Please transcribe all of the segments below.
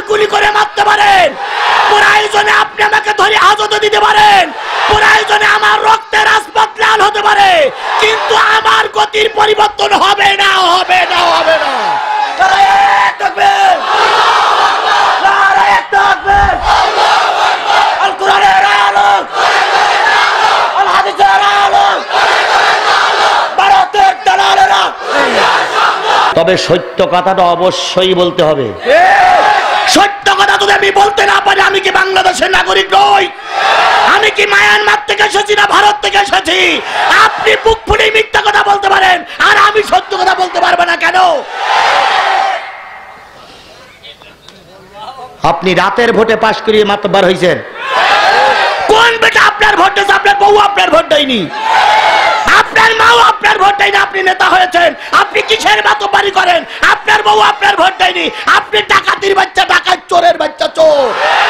গুলি করে মারতে পারেন, প্রয়োজনে আপনি আমাকে ধরে হাজত দিতে পারেন, প্রয়োজনে আমার রক্তের রাজপথ লাল হতে পারে, কিন্তু আমার গতির পরিবর্তন হবে না, হবে না, হবে না। তবে সত্য কথাটা অবশ্যই বলতে হবে। সত্য কথা যদি আমি বলতে না পারি, আমি কি বাংলাদেশের নাগরিক নই? আমি কি মায়ানমার থেকে এসেছি না ভারত থেকে এসেছি? আপনি বুক ফুলে মিথ্যা কথা বলতে পারেন, আর আমি সত্য কথা বলতে পারবো না কেন? আপনি রাতের ভোটে পাশ করিয়ে মাতব্বর হয়েছেন। কোন বেটা আপনার ভোট দিয়েছে? আপনার বউ আপনার ভোট দেয়নি, আপনার মাও আপনার ভোট দেয়নি, আপনি নেতা হয়েছেন। আপনি কিসের মাতব্বরি করেন? আপনার বউ আপনার ভোট দেয়নি, আপনি ডাকাতির বাচ্চা, ডাকাত, চোরের বাচ্চা, চোর।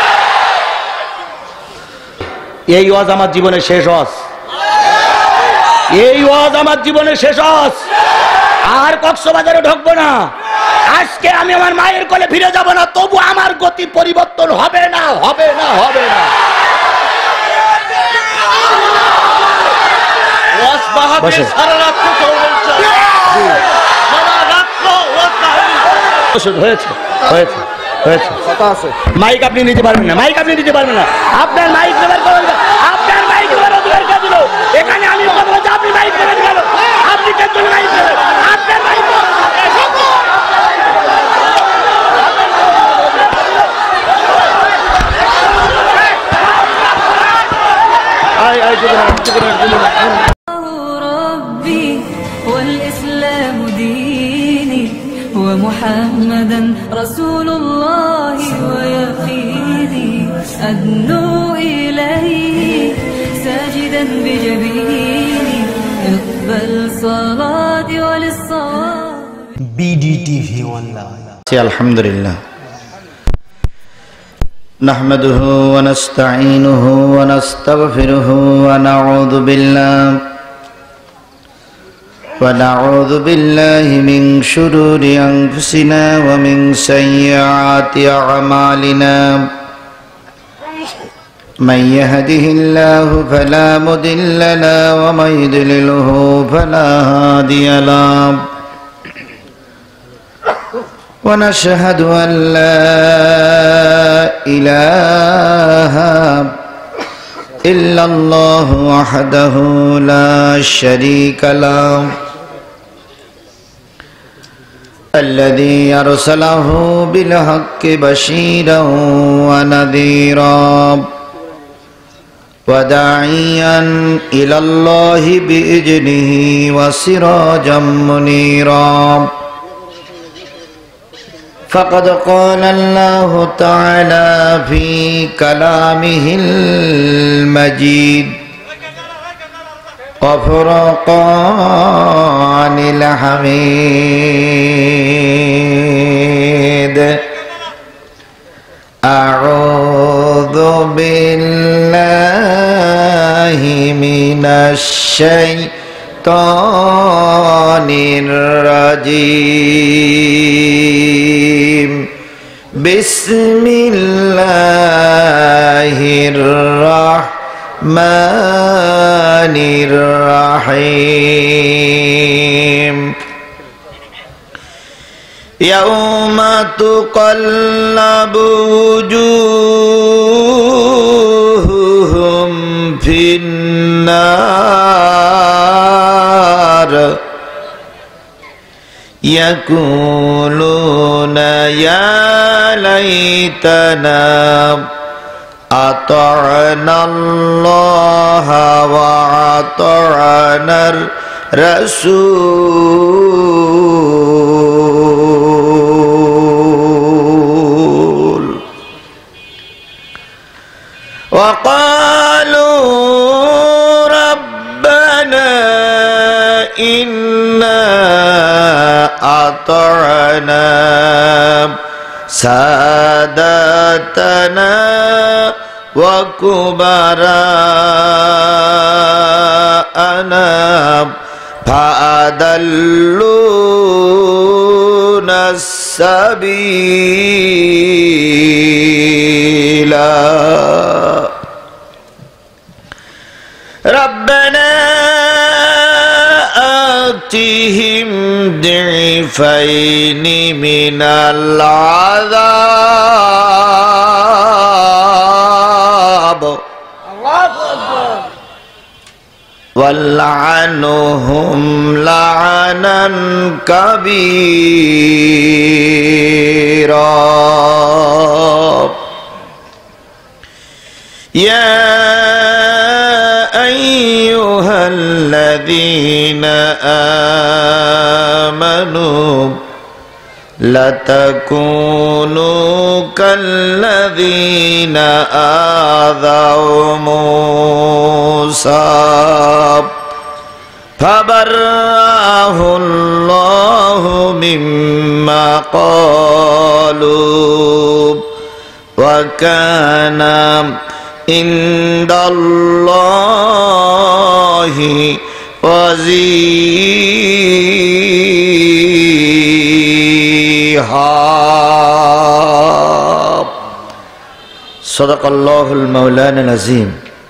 এই ওয়াজ আমার জীবনের শেষ ওয়াজ, এই ওয়াজ আমার জীবনের শেষ ওয়াজ। আর কক্সবাজারে ঢুকবো না। আজকে আমি আমার মায়ের কোলে ফিরে যাব না, তবু আমার গতির পরিবর্তন হবে না, হবে না, হবে না। হয়েছে, হয়েছে, হয়েছে। মাইক আপনি নিতে পারবেন না, মাইক আপনি নিতে পারবেন না। আপনার মাইক নেবার করবেন, আপনার মাইক নেবার অধিকার কে দিল? এখানে আমি কথা বলছি, আপনি মাইক নেবেন কেন? আপনি কেন মাইক নেবেন? আপনার মাইক ربي والإسلام ديني ومحمدا رسول الله ويقيني أدنو إليه ساجدا بجبيني اقبل صلاتي وللصواب BDTV والله. الحمد لله نحمده ونستعينه ونستغفره ونعوذ بالله من شرور أنفسنا ومن سيئات أعمالنا من يهده الله فلا مضل له ومن يضلله فلا هادي له ونشهد أن لا إله إلا الله وحده لا شريك له الذي أرسله بالحق بشيرا ونذيرا وداعيا إلى الله بإذنه وسراجا منيرا فقد قال الله تعالى في كلامه المجيد وفرقان الحميد أعوذ بالله من الشيطان الرجيم بسم الله الرحمن الرحيم يوم تقلب وجوههم في النار يقولون يا ليتنا أطعنا الله وأطعنا الرسول وقالوا ربنا إنا أطعنا سادتنا وكبراءنا فأضلونا سبيلا ربنا آتهم ضعفين من العذاب والعنهم لعنا كبيرا يا أيها الذين آمنوا لا تكونوا كالذين آذوا موسى فبرأه الله مما قالوا وكان عند الله وزيها صدق الله المولان العظيم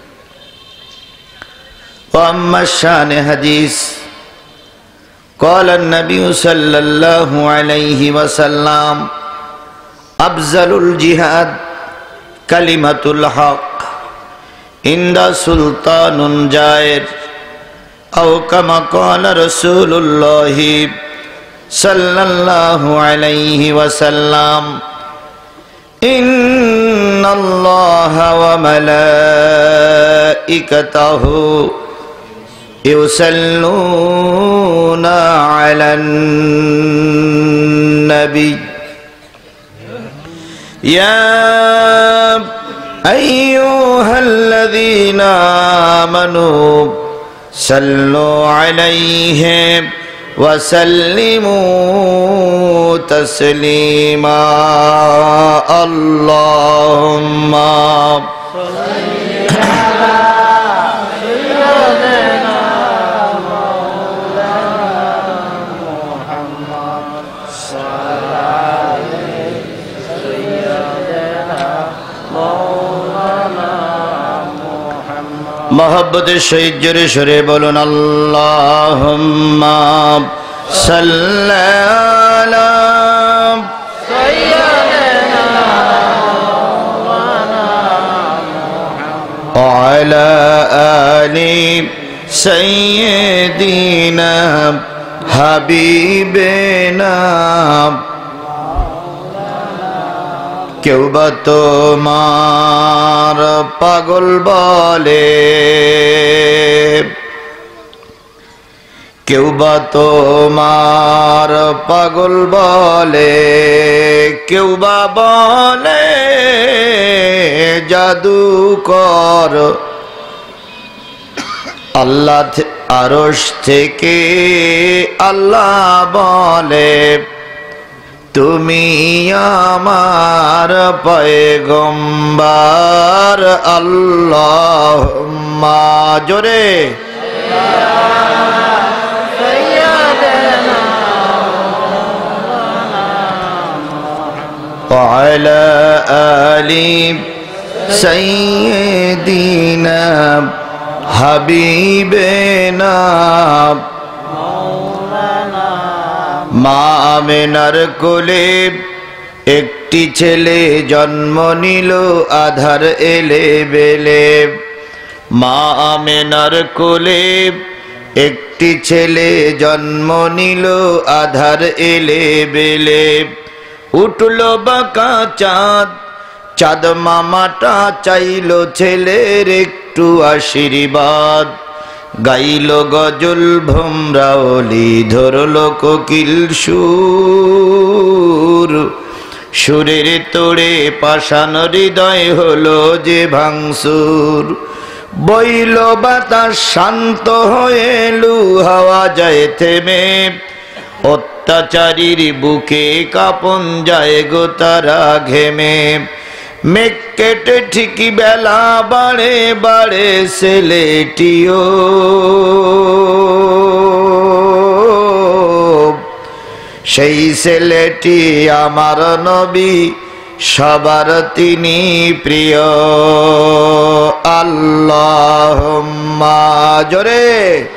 وأما الشان حديث قال النبي صلى الله عليه وسلم أفضل الجهاد كلمة الحق عند سلطان جائر أو كما قال رسول الله صلى الله عليه وسلم إن الله وملائكته يصلون على النبي يا أيها الذين آمنوا صلوا عليه وسلموا تسليما اللهم मोहब्बत शहीद जोरे शोरे बोलून अल्लाहुम्मा सल्ली अला व अला आलि सय्यिदिना हबीबिना কেউ বা তোমার পাগল বলে কেউ বা তোমার পাগল বলে কেউ বা বলে জাদুকর আল্লাহ আরশ থেকে আল্লাহ বলে তুমি আমার পয়গম্বর আল্লাহুম্মা জোরে وعلى آل سيدنا حبيبنا মা আমেনার কোলে একটি ছেলে জন্ম নিল আধার এলে বেলে মা আমেনার কোলে একটি ছেলে জন্ম নিল আধার এলে বেলে উঠল বাঁকা চাঁদ চাঁদ মামাটা চাইল ছেলের একটু আশীর্বাদ গাইল গজল ভোমরাওলি ধরল কোকিল সুর সুরের তোড়ে পাষাণ হৃদয় হলো যে ভাঙসুর বইল বাতাস শান্ত হয়ে লু হাওয়া যায় থেমে অত্যাচারীর বুকে কাঁপন যায় গো তারা ঘেমে মেঘ কেটে ঠিকই বেলা বাড়ে বাড়ে ছেলেটিও সেই ছেলেটি আমার নবী, সবার তিনি প্রিয়। আল্লাহুম্মা জোরে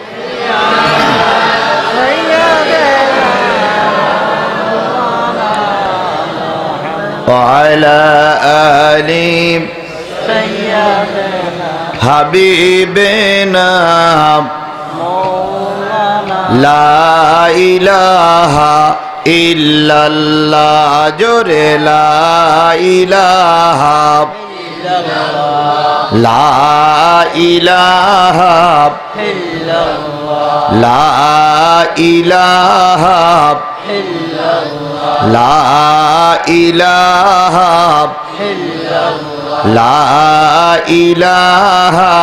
ওয়ালা আলি হাবিবিনা লা ইলাহা ইল্লাল্লাহ জোরে লা ইলাহা লা ইলাহা লা ইলাহা লা ইলাহা লা ইলাহা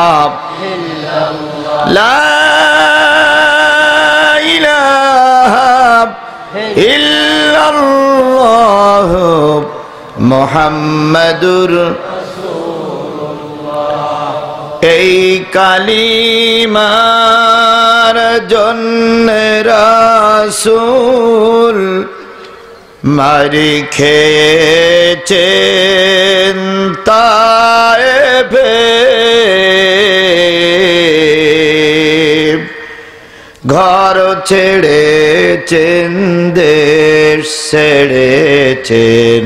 লা ইলাহা ইল্লাল্লাহ মুহাম্মাদুর এই কালিমার জন্য রাসূল মারি খেয়েছেন তায়েফে, ঘর ছেড়েছেন দেশ ছেড়েছেন,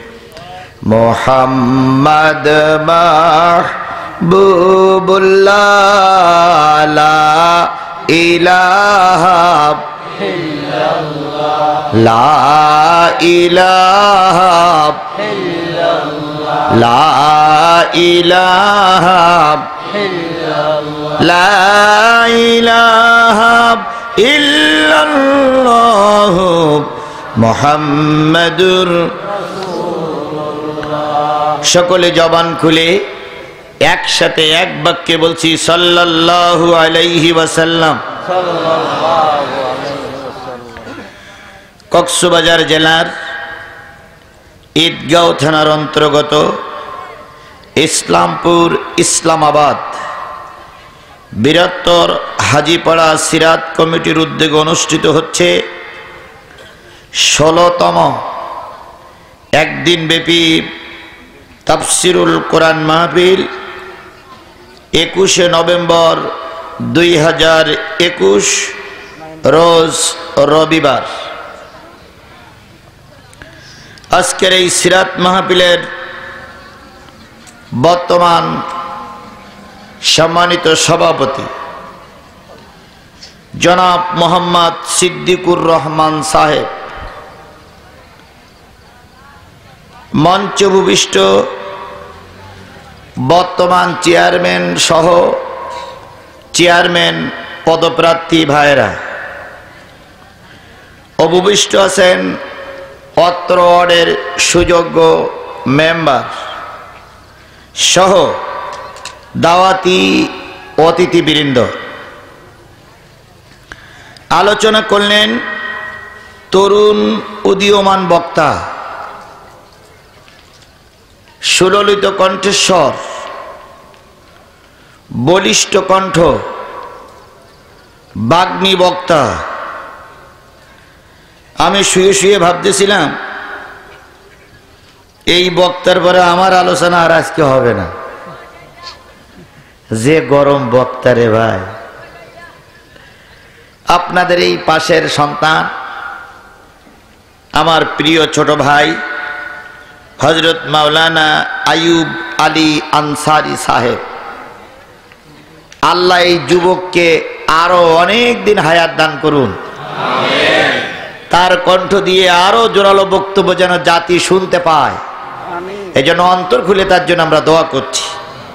মুহাম্মদ মাহবুবুল্লাহ লা ইলাহা লা ইলাহা লা ইলাহা লা ইলাহা ইল্লাল্লাহ মুহাম্মাদুর। সকলে জবান খুলে একসাথে এক বাক্যে বলছি সাল্লাল্লাহু আলাইহি ওয়াসাল্লাম। কক্সবাজার জেলার ঈদগাঁও থানার অন্তর্গত ইসলামপুর ইসলামাবাদ বৃহত্তর হাজীপাড়া সিরাত কমিটির উদ্যোগে অনুষ্ঠিত হচ্ছে 16তম একদিন ব্যাপী তাফসিরুল কোরআন মাহফিল 21শে নভেম্বর 2021 রোজ রবিবার। আজকের এই সিরাত মাহফিলের বর্তমান সম্মানিত সভাপতি জনাব মোহাম্মদ সিদ্দিকুর রহমান সাহেব, মঞ্চে উপবিষ্ট বর্তমান চেয়ারম্যান সহ চেয়ারম্যান পদপ্রার্থী ভাইরা, উপবিষ্ট আছেন অত্র ওয়ার্ডের সুযোগ্য মেম্বার সহ দাওয়াতি অতিথিবৃন্দ। আলোচনা করলেন তরুণ উদীয়মান বক্তা, সুললিত কণ্ঠস্বর, বলিষ্ঠ কণ্ঠ, বাগ্মী বক্তা। আমি শুয়ে শুয়ে ভাবতেছিলাম এই বক্তার পরে আমার আলোচনা আর আজকে হবে না, যে গরম বক্তা রে ভাই। আপনাদের এই পাশের সন্তান, আমার প্রিয় ছোট ভাই হযরত মাওলানা আইয়ুব আলী আনসারী সাহেব, আল্লাহ এই যুবককে আরো অনেক দিন হায়াত দান করুন, তার কণ্ঠ দিয়ে আরো জোরালো বক্তব্য যেন জাতি শুনতে পায়, এজন্য অন্তর খুলে তার জন্য আমরা দোয়া করছি।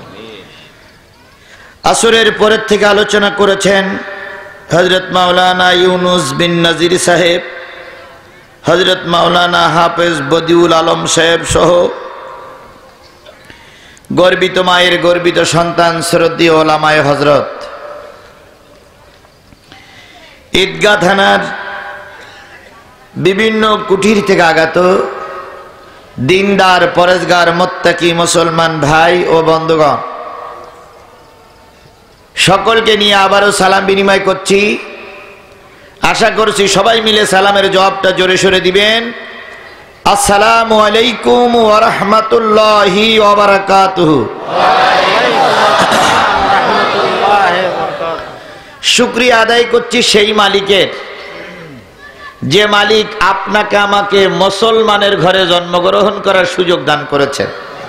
আসরের পরের থেকে আলোচনা করেছেন হযরত মাওলানা ইউনুস বিন নাজির সাহেব, হযরত মাওলানা হাফেজ বদিউল আলম সাহেব সহ গর্বিত মায়ের গর্বিত সন্তান শ্রদ্ধেয় ওলামায়ে হযরত। ঈদগাহ থানার বিভিন্ন কুঠির থেকে আগত দিনদার পরেজগার মুত্তাকি মুসলমান ভাই ও বন্ধুগণ, সকলকে নিয়ে আবারও সালাম বিনিময় করছি। আশা করছি সবাই মিলে সালামের জবাবটা জোরে সোরে দিবেন। আসসালামু আলাইকুম ওয়া রাহমাতুল্লাহি ওয়া বারাকাতুহু। শুকরিয়া আদায় করছি সেই মালিকের, যে মালিক আপনাকে আমাকে মুসলমানের ঘরে জন্মগ্রহণ করার সুযোগ দান করেছেন।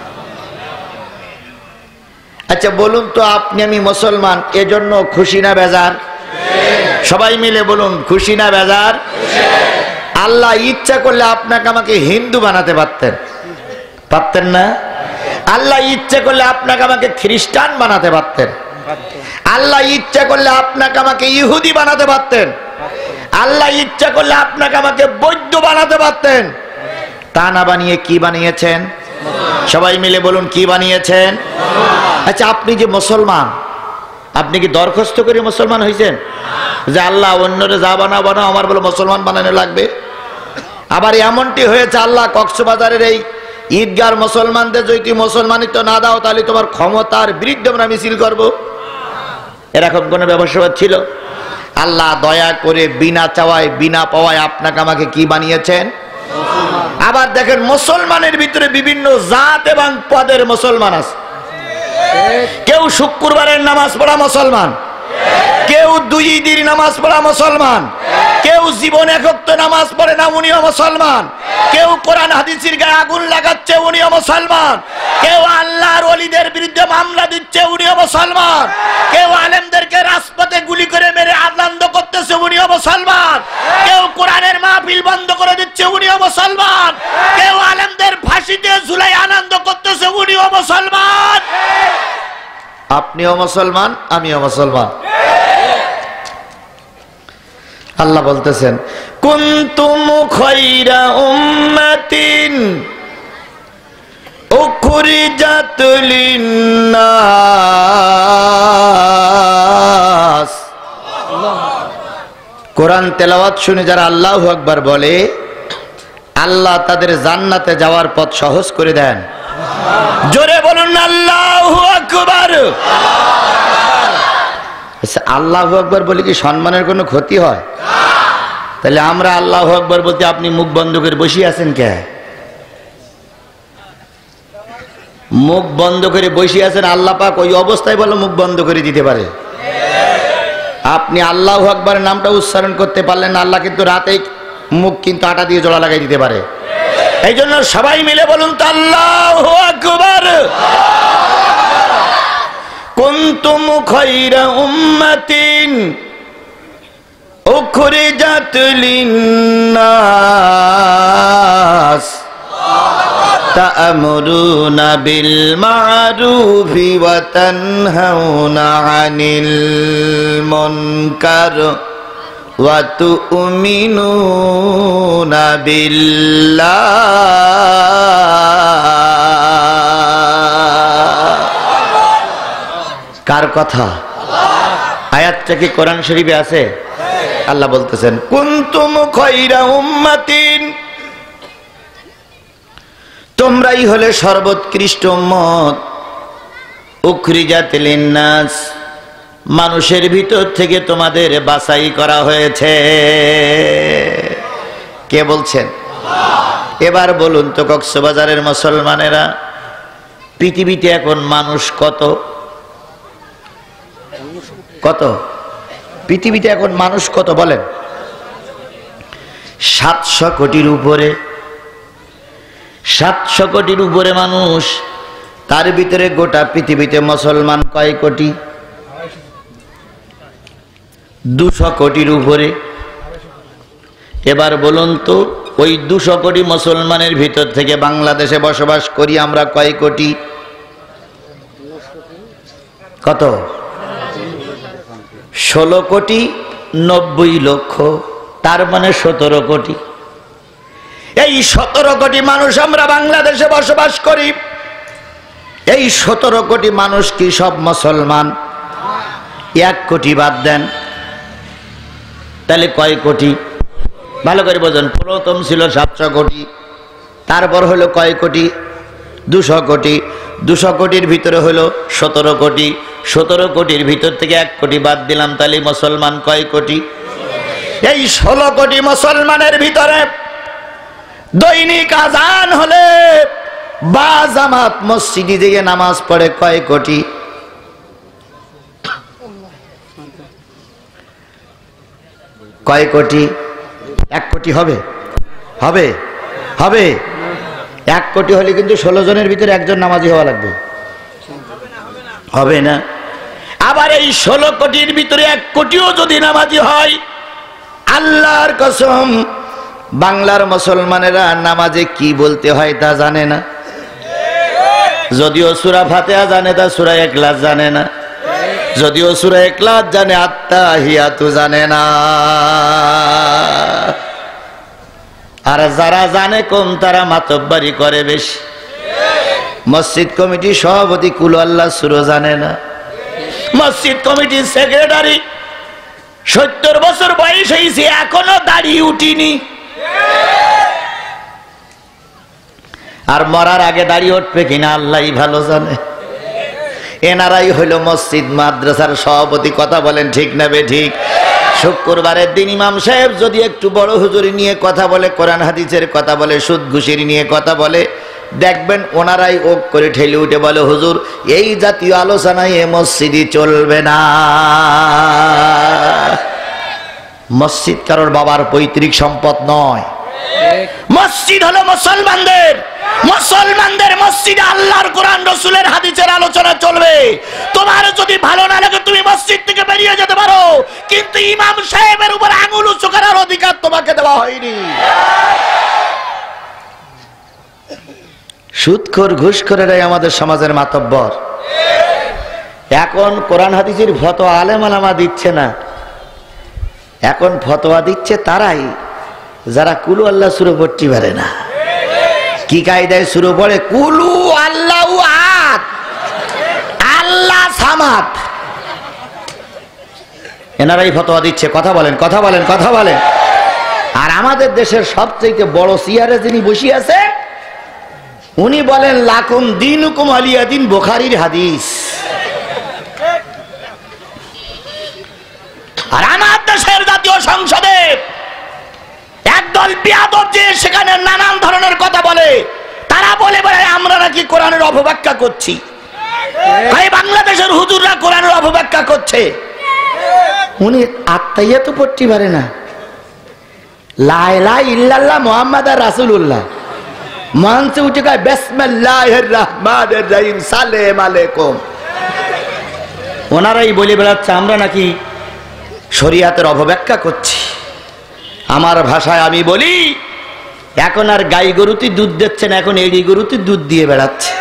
আচ্ছা বলুন তো, আপনি আমি মুসলমান, এজন্য খুশি না বেজার? সবাই মিলে বলুন, খুশি না বেজার? আল্লাহ ইচ্ছা করলে আপনাকে আমাকে হিন্দু বানাতে পারতেন, পারতেন না? আল্লাহ ইচ্ছা করলে আপনাকে আমাকে খ্রিস্টান বানাতে পারতেন। আল্লাহ ইচ্ছা করলে আপনাকে আমাকে ইহুদি বানাতে পারতেন। আল্লাহ ইচ্ছা করলে আপনাকে আমাকে বৌদ্ধ বানাতে পারতেন। তা না বানিয়ে কি বানিয়েছেন? সবাই মিলে বলুন, কি বানিয়েছেন? আচ্ছা আপনি যে মুসলমান, আপনি কি দরখাস্ত করে মুসলমান হয়েছেন যে আল্লাহ অন্যরে যা বানাও বানাও, আমার বলে মুসলমান বানানো লাগবে? আবার এমনটি হয়েছে, আল্লাহ কক্সবাজারের এই ঈদগার মুসলমানদের যদি তুই মুসলমানিত্ব না দাও তাহলে তোমার ক্ষমতার বিরুদ্ধে আমরা মিছিল করব, এরকম কোন ব্যবস্থা ছিল? আল্লাহ দয়া করে বিনা চাওয়ায় বিনা পাওয়ায় আপনাকে আমাকে কি বানিয়েছেন? আবার দেখেন, মুসলমানের ভিতরে বিভিন্ন জাত এবং পদের মুসলমান আছে। কেউ শুক্রবারের নামাজ পড়া মুসলমান, কেউ দুই ঈদের নামাজ পড়া মুসলমান, কেউ জীবন একত্র নামাজ পড়ে না, উনিও মুসলমান। কেউ কোরআন হাদিসের গায়ে আগুন লাগাচ্ছে, উনিও মুসলমান। কেউ আল্লাহর ওলিদের বিরুদ্ধে মামলা দিচ্ছে, উনিও মুসলমান। কেউ আলেমদেরকে রাজপথে গুলি করে মেরে আনন্দ করতেছে, উনিও মুসলমান। কেউ কোরআনের মাহফিল বন্ধ করে দিচ্ছে, উনিও মুসলমান। কেউ আলেমদের ফাঁসিতে ঝুলাই আনন্দ করতেছে, উনিও মুসলমান। আপনিও মুসলমান, আমিও মুসলমান। আল্লাহ বলতেছেন, কুনতুম খায়রা উম্মাতিন উখরিজাত লিন্নাস। কোরআন তেলাওয়াত শুনে যারা আল্লাহু আকবার বলে, আল্লাহ তাদের জান্নাতে যাওয়ার পথ সহজ করে দেন। জোরে বলুন আল্লাহু আকবার। আল্লাহু আকবার বলে কি সম্মানের কোনো ক্ষতি হয়? তাহলে আমরা আল্লাহু আকবার বলতে আপনি মুখ বন্ধ করে বসে আছেন কে? মুখ বন্ধ করে বসে আছেন, আল্লাহ পাক ওই অবস্থায় বলে মুখ বন্ধ করে দিতে পারে। আপনি আল্লাহু আকবারের নামটা উচ্চারণ করতে পারলেন না, আল্লাহ কিন্তু রাতে মুখ কিন্তু আটা দিয়ে জোড়া লাগাই দিতে পারে। এই জন্য সবাই মিলে বলুন তো আল্লাহু আকবার। কুনতুম খায়রা উম্মাতিন উখরিজাত লিন্নাস তা'মুরুনা বিল মা'রুফি ওয়া তানহাউনা আনিল মুনকার ওয়া তু'মিনুনা বিল্লাহ। কার কথা? আয়াতটা কি কোরআন শরীফে আছে? আল্লাহ বলতেছেন, কুনতুম খায়রা উম্মাতিন, তোমরাই হলে সর্বোৎকৃষ্ট উম্মত, উখরিজাত লিন্নাস, মানুষের ভিতর থেকে তোমাদের বাছাই করা হয়েছে। কে বলছেন? এবার বলুন তো, কক্সবাজারের মুসলমানেরা, পৃথিবীতে এখন মানুষ কত? কত? পৃথিবীতে এখন মানুষ কত বলেন? 700 কোটির উপরে। 700 কোটির উপরে মানুষ। তার ভিতরে গোটা পৃথিবীতে মুসলমান কয় কোটি? 200 কোটির উপরে। এবার বলুন তো, ওই 200 কোটি মুসলমানের ভিতর থেকে বাংলাদেশে বসবাস করি আমরা কয় কোটি? কত? 16 কোটি 90 লক্ষ, তার মানে 17 কোটি। এই 17 কোটি মানুষ আমরা বাংলাদেশে বসবাস করি। এই 17 কোটি মানুষ কি সব মুসলমান? 1 কোটি বাদ দেন, তাহলে কয় কোটি? ভালো করে বোঝেন। প্রথম ছিল 700 কোটি, তারপর হলো কয় কোটি? 200 কোটি। 200 কোটির ভিতরে হলো 17 কোটি। 17 কোটির ভিতর থেকে 1 কোটি বাদ দিলাম, তাহলে মুসলমান কয় কোটি? এই 16 কোটি মুসলমানের ভিতরে দৈনিক আজান হলে বা জামাত মসজিদে গিয়ে নামাজ পড়ে কয় কোটি? কয় কোটি? 1 কোটি হবে? হবে? হবে? 1 কোটি হলে কিন্তু 16 জনের ভিতরে একজন নামাজি হওয়া লাগবে। হবে না? আবার এই 16 কোটির ভিতরে 1 কোটিও যদি নামাজি হয়, আল্লাহর কসম বাংলার মুসলমানেরা নামাজে কি বলতে হয় তা জানে না। যদিও সূরা ফাতিহা জানে, তা সূরা ইখলাস জানে না। যদিও সূরা ইখলাস জানে, আত্তাহিয়াতু জানে না। আর যারা জানে কম, তারা মাতব্বরি করে বেশি। মসজিদ কমিটি সভাপতি কুল আল্লাহ সূরা জানে না। মসজিদ কমিটির সেক্রেটারি 70 বছর বয়স হয়েছে, এখনো দাড়ি উঠিনি। আর মরার আগে দাড়ি উঠবে কিনা আল্লাহই ভালো জানে। এনারাই হইল মসজিদ মাদ্রাসার সভাপতি। কথা বলেন ঠিক না বেঠিক? শুক্রবারের দিন ইমাম সাহেব যদি একটু বড় হুজুরি নিয়ে কথা বলে, কোরআন হাদিসের কথা বলে, সুদ ঘুষের নিয়ে কথা বলে, দেখবেন ওনারাই ওক করে ঠেলে উঠে বলে, হুজুর এই জাতীয় আলোচনায় এ মসজিদই চলবে না। মসজিদ কারোর বাবার পৈতৃক সম্পদ নয়। মসজিদ হলো মুসলমানদের। মুসলমানদের মসজিদে আল্লাহর কোরআন রাসূলের হাদিসের আলোচনা চলবে। তোমার যদি ভালো না লাগে তুমি মসজিদ থেকে বেরিয়ে যেতে পারো, কিন্তু ইমাম সাহেবের উপর আঙুল উঁচু করার অধিকার তোমাকে দেওয়া হয়নি। সুদখোর ঘুষখোরেরাই আমাদের সমাজের মাতব্বর। এখন কোরআন হাদিসের ফতোয়া আলেম আলামা দিচ্ছে না, এখন ফতোয়া দিচ্ছে তারাই যারা কুলু আল্লাহ সূরা পড়তে পারে না। কি কায়দায় সূরা পড়ে? কুলু আল্লাহু আহাদ, আল্লাহ সামাদ। এনারাই ফতোয়া দিচ্ছে। কথা বলেন, কথা বলেন, কথা বলেন। আর আমাদের দেশের সবচেয়ে বড় চেয়ারে যিনি বসে আছে, উনি বলেন লাকুম দীনুকুম ওয়ালিয়া দীন, বুখারীর হাদিস। আর আমার দেশের জাতীয় সংসদে একদল বিয়াদব যে সেখানে নানান ধরনের কথা বলে, তারা বলে বলে আমরা নাকি কোরআনের অপব্যাখ্যা করছি। ভাই বাংলাদেশের হুজুররা কোরআনের অপব্যাখ্যা করছে। উনি আত্মাইয়া তো পড়তে পারে না। লা ইলাহা ইল্লাল্লাহ মুহাম্মাদুর রাসূলুল্লাহ মানতে উঠে গায় বিসমিল্লাহির রহমানির রহিম সালাম আলাইকুম। ওনারাই বলে বেড়াচ্ছে আমরা নাকি শরীয়তের অপব্যাখ্যা করছি। আমার ভাষায় আমি বলি, এখন আর গাই গরুতে দুধ দিচ্ছে না, এখন এড়ি গরুতে দুধ দিয়ে বেড়াচ্ছে।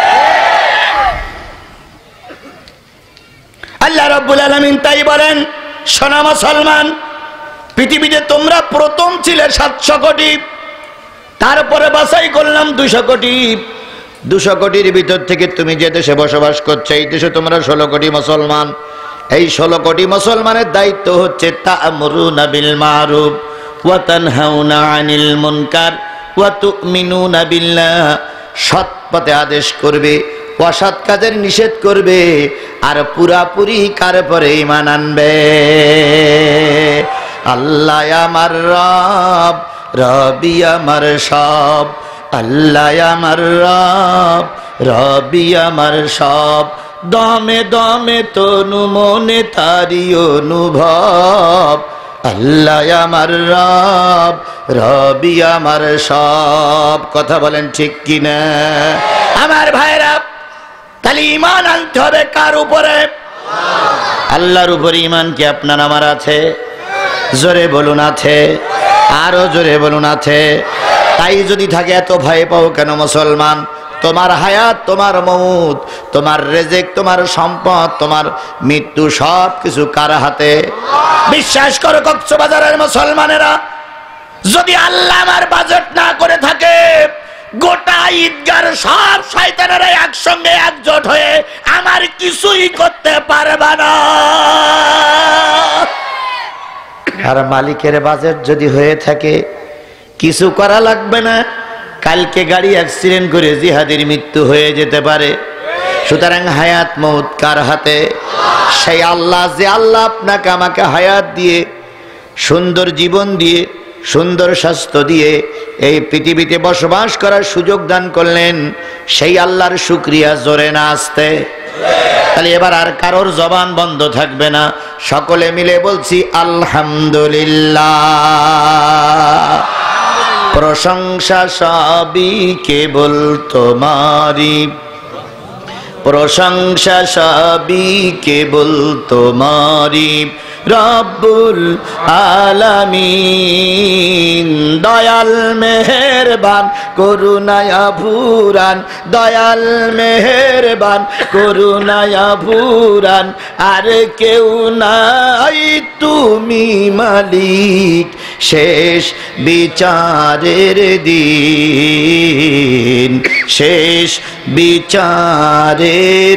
আল্লাহ রাব্বুল আলামিন তাই বলেন, সোনা মুসলমান, পৃথিবীতে তোমরা প্রথম ছিলে 700 কোটি, তারপরে বাছাই করলাম 200 কোটি। 200 কোটির ভিতর থেকে তুমি যে দেশে বসবাস করছো, এই দেশে তোমরা 16 কোটি মুসলমান। এই 16 কোটি মুসলমানের দায়িত্ব হচ্ছে তা'মুরুনা বিল মারুফ ওয়া তানহাউনা আনিল মুনকার ওয়া তু'মিনুনা বিল্লাহ। সৎ পথে আদেশ করবে, অসৎ কাজের নিষেধ করবে, আর পুরাপুরি কার পরে ঈমান আনবে। আল্লাহ আমার রব, রবি আমার সব। আল্লাহ আমার রব, রবি আমার সব। দমে দমে তনু মনে তারি অনুভব। আল্লাহ আমার রব, রবি আমার সব। কথা বলেন ঠিক কিনা আমার ভাইরা? তাহলে ঈমান আনতে হবে কার উপরে? আল্লাহর উপরে ঈমান কি আপনার আমার আছে? জোরে বলুন আছে। আরো জোরে বলুন আছে। তাই যদি থাকে এত ভয় পাও কেন মুসলমান? তোমার হায়াত, তোমার মউত, তোমার রিজিক, তোমার সম্পদ, তোমার মৃত্যু সব কিছু কার হাতে? বিশ্বাস করো কক্সবাজারের মুসলমানেরা, যদি আল্লাহ আমার বাজেট না করে থাকে, গোটা ঈদগার সব শয়তানেরা একসঙ্গে একজোট হয়ে আমার কিছুই করতে পারবে না। আর মালিকের বাজেট যদি হয়ে থাকে, কিছু করা লাগবে না। কালকে গাড়ি অ্যাক্সিডেন্ট করে জিহাদির মৃত্যু হয়ে যেতে পারে। সুতরাং হায়াত মউত কার হাতে? সেই আল্লাহ, যে আল্লাহ আপনাকে আমাকে হায়াত দিয়ে সুন্দর জীবন দিয়ে, সুন্দর স্বাস্থ্য দিয়ে এই পৃথিবীতে বসবাস করার সুযোগ দান করলেন, সেই আল্লাহর শুকরিয়া জোরে না আসতে? তাহলে এবার আর কারোর জবান বন্ধ থাকবে না, সকলে মিলে বলছি আলহামদুলিল্লাহ। প্রশংসা সবই কেবল তোমারই, প্রশংসা সবই কেবল তোমারই রব্বুল আলামিন। দয়াল মেহেরবান করুণায়া ভুরান, দয়াল মেহেরবান করুণায়া ভুরান, আর কেউ নাই তুমি মালিক শেষ বিচারের দিন, শেষ বিচারের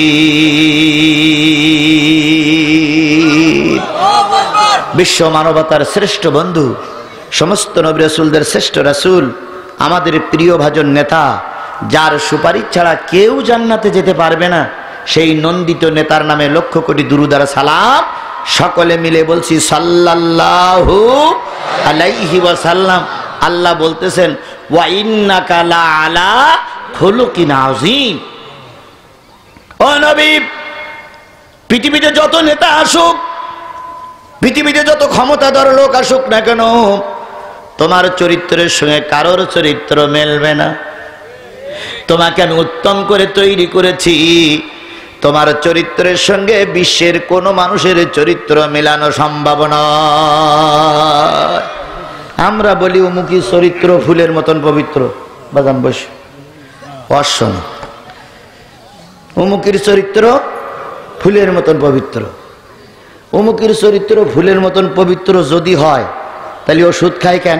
দিন। বিশ্ব মানবতার শ্রেষ্ঠ বন্ধু, সমস্ত নবী রাসূলদের শ্রেষ্ঠ রাসূল, আমাদের প্রিয় ভাজন নেতা, যার সুপারিশ ছাড়া কেউ জান্নাতে যেতে পারবে না, সেই নন্দিত নেতার নামে লক্ষ কোটি দুরূদ আর সালাম। সকলে মিলে বলছি সাল্লাল্লাহু আলাইহি ওয়াসাল্লাম। আল্লাহ বলতেছেন ওয়া ইন্নাকা লাআলা খুলুকিন আযীম। ও নবী, পৃথিবীতে যত নেতা আসুক, পৃথিবীতে যত ক্ষমতাধর লোক আসুক না কেন, তোমার চরিত্রের সঙ্গে কারোর চরিত্র মেলবে না। তোমাকে আমি উত্তম করে তৈরি করেছি, তোমার চরিত্রের সঙ্গে বিশ্বের কোনো মানুষের চরিত্র মেলানো সম্ভব নয়। আমরা বলি অমুকি চরিত্র ফুলের মতন পবিত্র, বাজান বস অসম, অমুকির চরিত্র ফুলের মতন পবিত্র। অমুকির চরিত্র ফুলের মতন পবিত্র যদি হয়, তাহলে ও সুদ খায় কেন?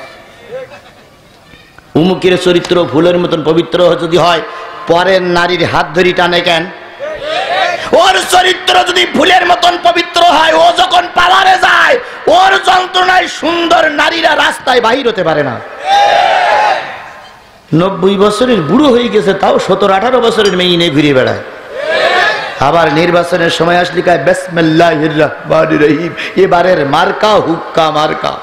অমুকির চরিত্র ফুলের মতন পবিত্র যদি হয়, পরের নারীর হাত ধরি টানে কেন? ওর চরিত্র যদি ফুলের মতন পবিত্র হয়, ও যখন পাওয়ারে যায়, ওর যন্ত্রণায় সুন্দর নারীরা রাস্তায় বাহির হতে পারে না। 90 বছরের বুড়ো হয়ে গেছে, তাও 17-18 বছরের মেয়ে নিয়ে ঘুরে বেড়ায়। আবার নির্বাচনের সময় আসলে কায় বিসমিল্লাহির রহমানির রহিম, এবারের মার্কা হুক্কা মার্কা।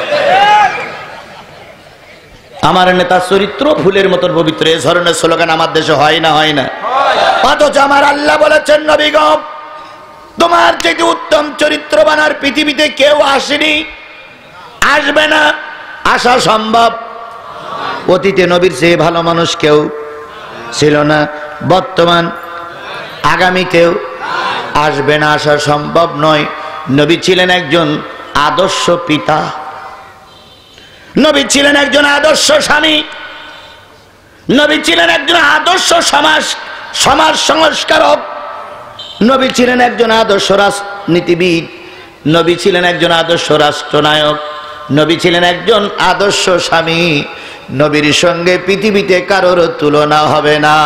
আমার নেতার চরিত্র ফুলের মতন পবিত্র, এই ধরনের স্লোগান আমার দেশে হয় না, হয় না? অথচ আমার আল্লাহ বলেছেন, নবী গো, তোমার থেকে উত্তম চরিত্রবান আর পৃথিবীতে কেউ আসেনি, আসবে না, আসা সম্ভব। অতীতে নবীর চেয়ে ভালো মানুষ কেউ ছিল না, বর্তমান আগামী কেউ আসবে না, আসা সম্ভব নয়। নবী ছিলেন একজন আদর্শ পিতা, নবী ছিলেন একজন আদর্শ স্বামী, নবী ছিলেন একজন আদর্শ সমাজ সংস্কারক, নবী ছিলেন একজন আদর্শ রাজনীতিবিদ, নবী ছিলেন একজন আদর্শ রাষ্ট্রনায়ক, নবী ছিলেন একজন আদর্শ স্বামী। নবীর সঙ্গে পৃথিবীতে কারোর তুলনা হবে না।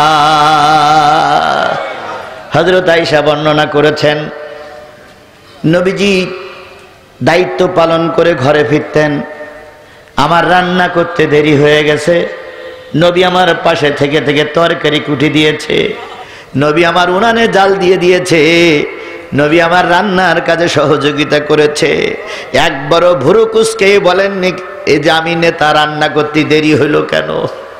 হযরত আয়েশা বর্ণনা করেছেন, নবীজি দায়িত্ব পালন করে ঘরে ফিরতেন, আমার রান্না করতে দেরি হয়ে গেছে, নবী আমার পাশে থেকে থেকে তরকারি কুটি দিয়েছে, নবী আমার উনানে জাল দিয়ে দিয়েছে, নবী আমার রান্নার কাজে সহযোগিতা করেছে। একবারও ভুরু কুঁচকে বলেননি এই যে আমি নেতা, রান্না করতে দেরি হইল কেন?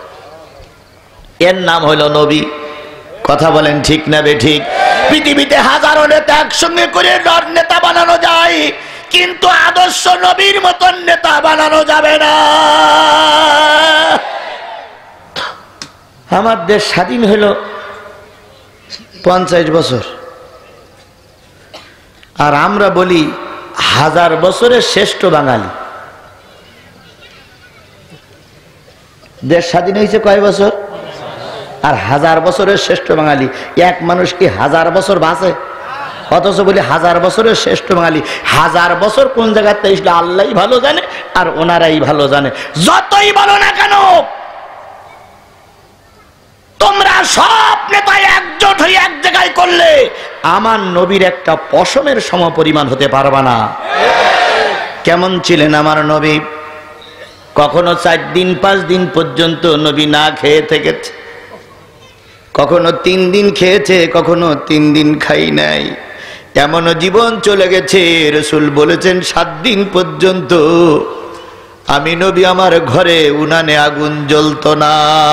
এর নাম হইল নবী। কথা বলেন ঠিক না বেঠিক? পৃথিবীতে হাজারো নেতা একসঙ্গে করে নেতা বানানো যায়, কিন্তু আদর্শ নবীর মতন নেতা বানানো যাবে না। আমার দেশ স্বাধীন হইল 50 বছর, আর আমরা বলি 1000 বছরের শ্রেষ্ঠ বাঙালি। দেশ স্বাধীন হয়েছে কয় বছর? আর 1000 বছরের শ্রেষ্ঠ বাঙালি। এক মানুষ কি 1000 বছর বাঁচে? অথচ বলি 1000 বছরের শ্রেষ্ঠ বাঙালি। 1000 বছর কোন জায়গাতে এসলে আল্লাহই ভালো জানে, আর ওনারাই ভালো জানে। যতই বলো না কেন, তোমরা সব নেতা একজোট হয়ে এক জায়গায় করলে আমার নবীর একটা পশমের সমপরিমাণ হতে পারবা না। কেমন ছিলেন আমার নবী? কখনো 4 দিন 5 দিন পর্যন্ত নবী না খেয়ে থেকেছে, কখনো 3 দিন খেয়েছে, কখনো 3 দিন খাই নাই। এমন জীবন চলে গেছে, রাসূল বলেছেন 7 দিন পর্যন্ত আমি নবী আমার ঘরে উনানে আগুন জ্বলতো না।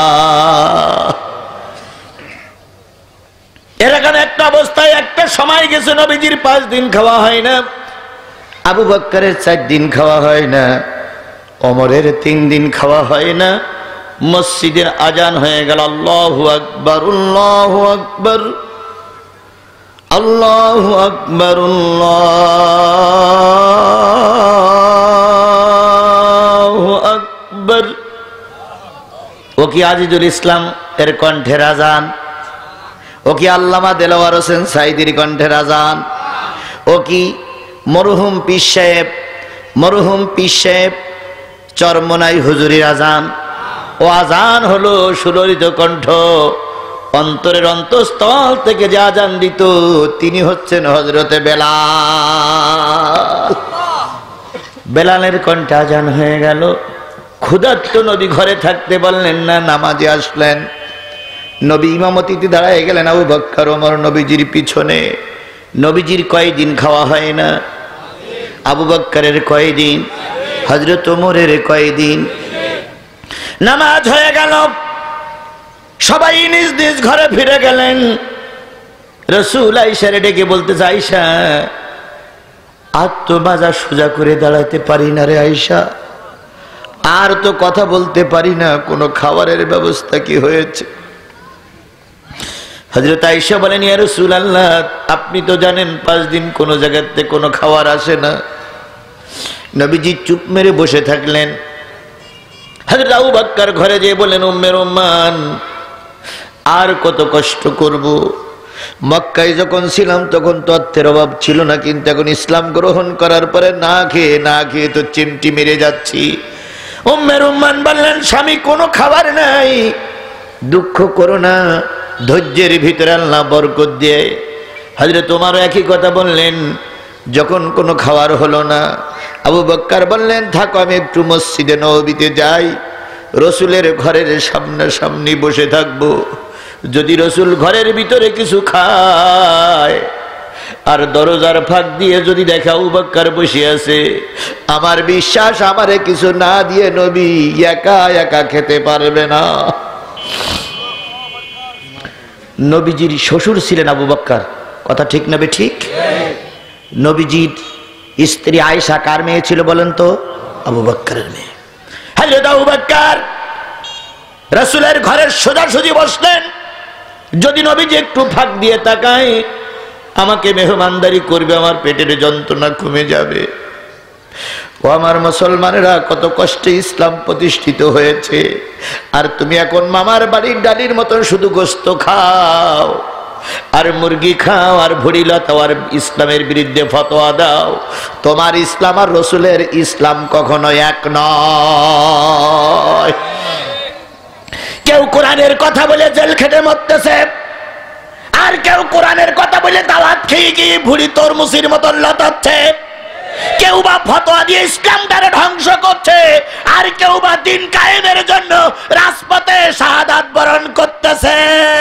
এরকম একটা অবস্থায় একটা সময় গেছে নবীজির 5 দিন খাওয়া হয় না, আবু বকরের 4 দিন খাওয়া হয় না, ওমরের 3 দিন খাওয়া হয় না। মসজিদের আজান হয়ে গেল, আল্লাহু আকবার আল্লাহু আকবার আল্লাহু আকবার আল্লাহু আকবার। ও কি আজিজুল ইসলাম এর কণ্ঠের আজান? ও কি আল্লামা দেলোয়ার হোসেন সাইদির কণ্ঠের আজান? ও কি মরহুম পীর সাহেব চরমনাই হুজুরির আজান? ও আজান হলো সুললিত কণ্ঠ, অন্তরের অন্তঃস্থল থেকে যে আজান দিত তিনি হচ্ছেন হযরতে বেলাল। বেলালের কণ্ঠে আজান হয়ে গেল। ক্ষুধার্ত নবী ঘরে থাকতে বললেন না, নামাজে আসলেন। নবী ইমামতিতে দাঁড়ায় গেলেন, আবু বকর ওমর নবীজির পিছনে। নবীজির কয়দিন খাওয়া হয় না? আবু বকরের কয়দিন? হযরত ওমরের কয়দিন? নামাজ হয়ে গেল, সবাই নিজ নিজ ঘরে ফিরে গেলেন। রাসূল আয়েশারে ডেকে বলতেছে, আয়েশা আর তো মাজা সোজা করে দাঁড়াতে পারি না রে আয়েশা, আর তো কথা বলতে পারি না, কোনো খাবারের ব্যবস্থা কি হয়েছে? হযরত আয়েশা বলেন, ইয়া রাসূলুল্লাহ আপনি তো জানেন 5 দিন কোনো জায়গাতে কোনো খাবার আসে না। নবীজি চুপ মেরে বসে থাকলেন। হযরত আবু বকর ঘরে যেয়ে বললেন, উম্মে রুম্মান আর কত কষ্ট করব? মক্কায় যখন ছিলাম তখন তো অর্থের অভাব ছিল না, কিন্তু এখন ইসলাম গ্রহণ করার পরে না খেয়ে তো চিমটি মেরে যাচ্ছি। উম্মে রুম্মান বললেন, স্বামী কোনো খাবার নাই, দুঃখ করো না, ধৈর্যের ভিতরে আল্লাহ বরকত দিয়ে। হযরত ওমর একই কথা বললেন। যখন কোনো খাবার হলো না, আবু বকর বললেন, থাকো আমি একটু মসজিদে নববীতে যাই, রসুলের ঘরের সামনাসামনি বসে থাকবো। যদি রসুল ঘরের ভিতরে কিছু খায় আর দরজার ফাঁক দিয়ে যদি দেখা আবু বকর বসে আছে, আমার বিশ্বাস আমারে কিছু না দিয়ে নবী একা একা খেতে পারবে না। নবীজির শ্বশুর ছিলেন আবু বকর, কথা ঠিক না বে ঠিক? নবীজির স্ত্রী আয়েশা কার মেয়ে ছিল বলেন তো? আবু বকরের মেয়ে। হযরত আবু বকর রাসূলের ঘরের সোজাসুজি বসলেন। যদি নবীজি একটু ফাঁক দিয়ে তাকায়, আমাকে মেহমানদারি করবে, আমার পেটের যন্ত্রণা কমে যাবে। ও আমার মুসলমানেরা, কত কষ্টে ইসলাম প্রতিষ্ঠিত হয়েছে, আর তুমি এখন মামার বাড়ির ডালির মতন শুধু গোশত খাও আর মুরগি খাও আর ভুড়ি লতাও আর ইসলামের বিরুদ্ধে ফতোয়া দাও। তোমার ইসলাম আর রসুলের ইসলাম কখনো এক নয়। কেউ কোরআনের কথা বলে জেল খেটে মরতেছে, আর কেউ কোরআনের কথা বলে দাওয়াত খেয়ে গিয়ে ভুড়ি তরমুসির মতন লতাচ্ছে। কেউ বা ফতোয়া দিয়ে ইসলামটারে ধ্বংস করছে, আর কেউ বা দিন কায়েমের জন্য রাজপথে শাহাদাত বরণ করতেছে।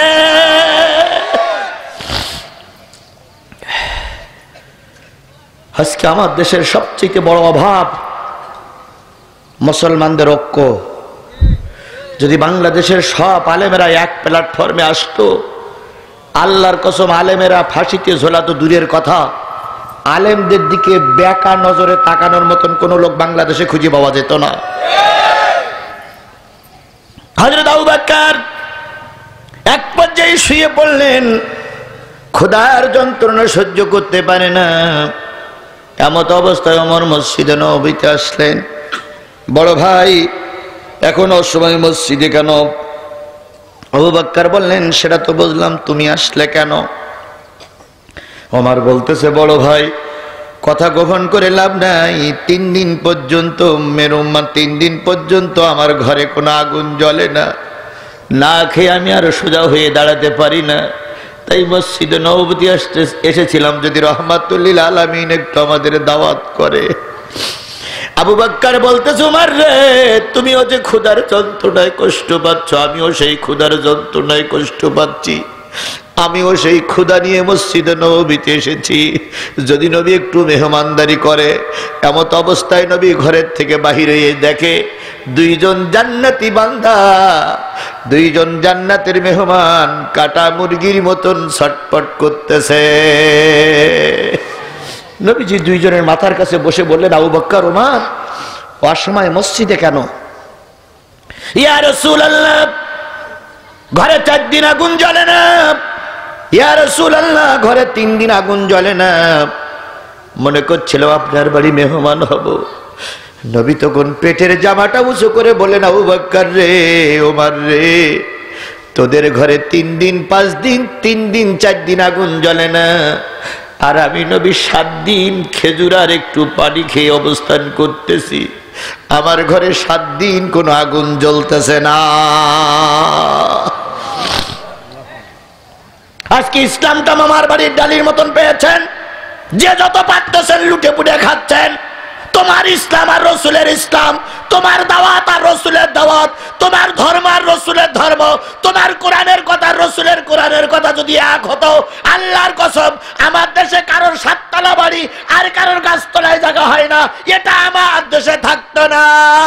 আজকে আমার দেশের সবচেয়ে বড় অভাব মুসলমানদের ঐক্য। যদি বাংলাদেশের সব আলেমেরা এক প্ল্যাটফর্মে আসতো, আল্লাহর কসম আলেমেরা ফাঁসিতে ঝোলাতো দূরের কথা, আলেমদের দিকে বেকা নজরে তাকানোর মতন কোন লোক বাংলাদেশে খুঁজে পাওয়া যেত না। হযরত আবু বকর এক পর্যায়ে শুয়ে পড়লেন, ক্ষুধার যন্ত্রণা সহ্য করতে পারে না। এমত অবস্থায় ওমর মসজিদে নববীতে আসলেন। বড় ভাই, এখন অসময় মসজিদে কেন? আবু বকর বললেন, সেটা তো বুঝলাম, তুমি আসলে কেন? ওমর বলতেছে, বড় ভাই কথা গোপন করে লাভ নাই, 3 দিন পর্যন্ত মেরুম্মা 3 দিন পর্যন্ত আমার ঘরে কোনো আগুন জ্বলে না, না খেয়ে আমি আর সোজা হয়ে দাঁড়াতে পারি না। তাই মসজিদে নববীতে এসেছিলাম, যদি রহমাতুল্লিল আলামিন একটু আমাদের দাওয়াত করে। আবু বকর বলতেছে, ওমর রে, তুমিও যে ক্ষুধার যন্ত্রণায় কষ্ট পাচ্ছ, আমিও সেই ক্ষুধার যন্ত্রণায় কষ্ট পাচ্ছি। আমিও সেই ক্ষুধা নিয়ে মসজিদে নববীতে এসেছি। যদি নবী একটু মেহমানদারি করে, এমত অবস্থায় নবী ঘরের থেকে বাহিরে দেখে দুইজন জান্নাতি বান্দা, দুইজন জান্নাতের মেহমান কাটা মুরগির মতন ছটপট করতেছে। নবীজি দুইজনের মাথার কাছে বসে বললেন, আবু বকর, ওমর, অসময় মসজিদে কেন? ইয়া রাসূলুল্লাহ, ঘরে 4 দিন আগুন জ্বলে না। ইয়া রাসূলুল্লাহ, ঘরে 3 দিন আগুন জ্বলে না। মনে করছিল আপনার বাড়ি মেহমান হব। নবী তখন পেটের জামাটা উঁচু করে বলেন, আবু বকর রে, ওমর রে, তোদের ঘরে 3 দিন 5 দিন 3 দিন 4 দিন আগুন জ্বলে না, আর আমি নবী 7 দিন খেজুর আর একটু পানি খেয়ে অবস্থান করতেছি। আমার ঘরে 7 দিন কোনো আগুন জ্বলতেছে না। আজকে ইসলামটা মামার বাড়ির ডালির মতন পেয়েছেন, যে যত পারতেছেন লুটে পুটে খাচ্ছেন। তোমার ইসলাম আর রসুলের ইসলাম, তোমার দাওয়াত আর রসুলের দাওয়াত, তোমার ধর্ম আর রসুলের ধর্ম, তোমার কোরআনের কথা রসুলের কোরআনের কথা যদি এক হতো, আল্লাহর কসম আমার দেশে কারোর 7 তলা বাড়ি আর কারোর গাছতলায় জায়গা হয় না, এটা আমার দেশে থাকতো না।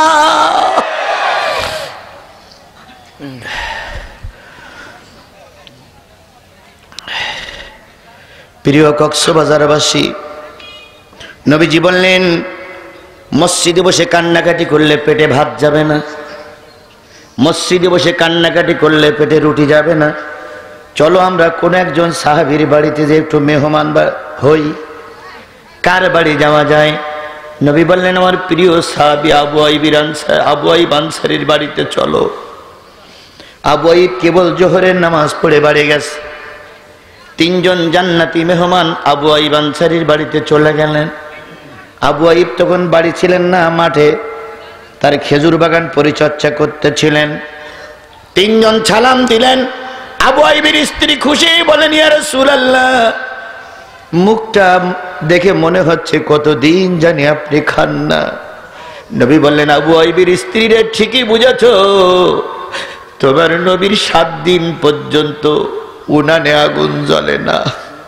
প্রিয় কক্সবাজারবাসী, নবীজি বললেন, মসজিদে বসে কান্নাকাটি করলে পেটে ভাত যাবে না, মসজিদে বসে কান্নাকাটি করলে পেটে রুটি যাবে না। চলো আমরা কোন একজন সাহাবীর বাড়িতে যে একটু মেহমান হই। কার বাড়ি যাওয়া যায়? নবী বললেন, আমার প্রিয় সাহাবী আবু আইব আনসারীর বাড়িতে চলো। আবু আইব কেবল জোহরের নামাজ পড়ে বাড়ি গেছে। 3 জন জান্নাতি মেহমান আবু আইব আনসারীর বাড়িতে চলে গেলেন। আবু আইব তখন বাড়ি ছিলেন না, মাঠে তার খেজুর বাগান পরিচর্যা করতেছিলেন। 3 জন সালাম দিলেন। আবু আইবের স্ত্রী খুশি, বলেন, ইয়া রাসূলুল্লাহ, মুখটা দেখে মনে হচ্ছে কতদিন জানি আপনি খান না। নবী বললেন, আবু আইবের স্ত্রী রে, ঠিকই বুঝেছো, তোমার নবীর 7 দিন পর্যন্ত উনানে আগুন জ্বলে না।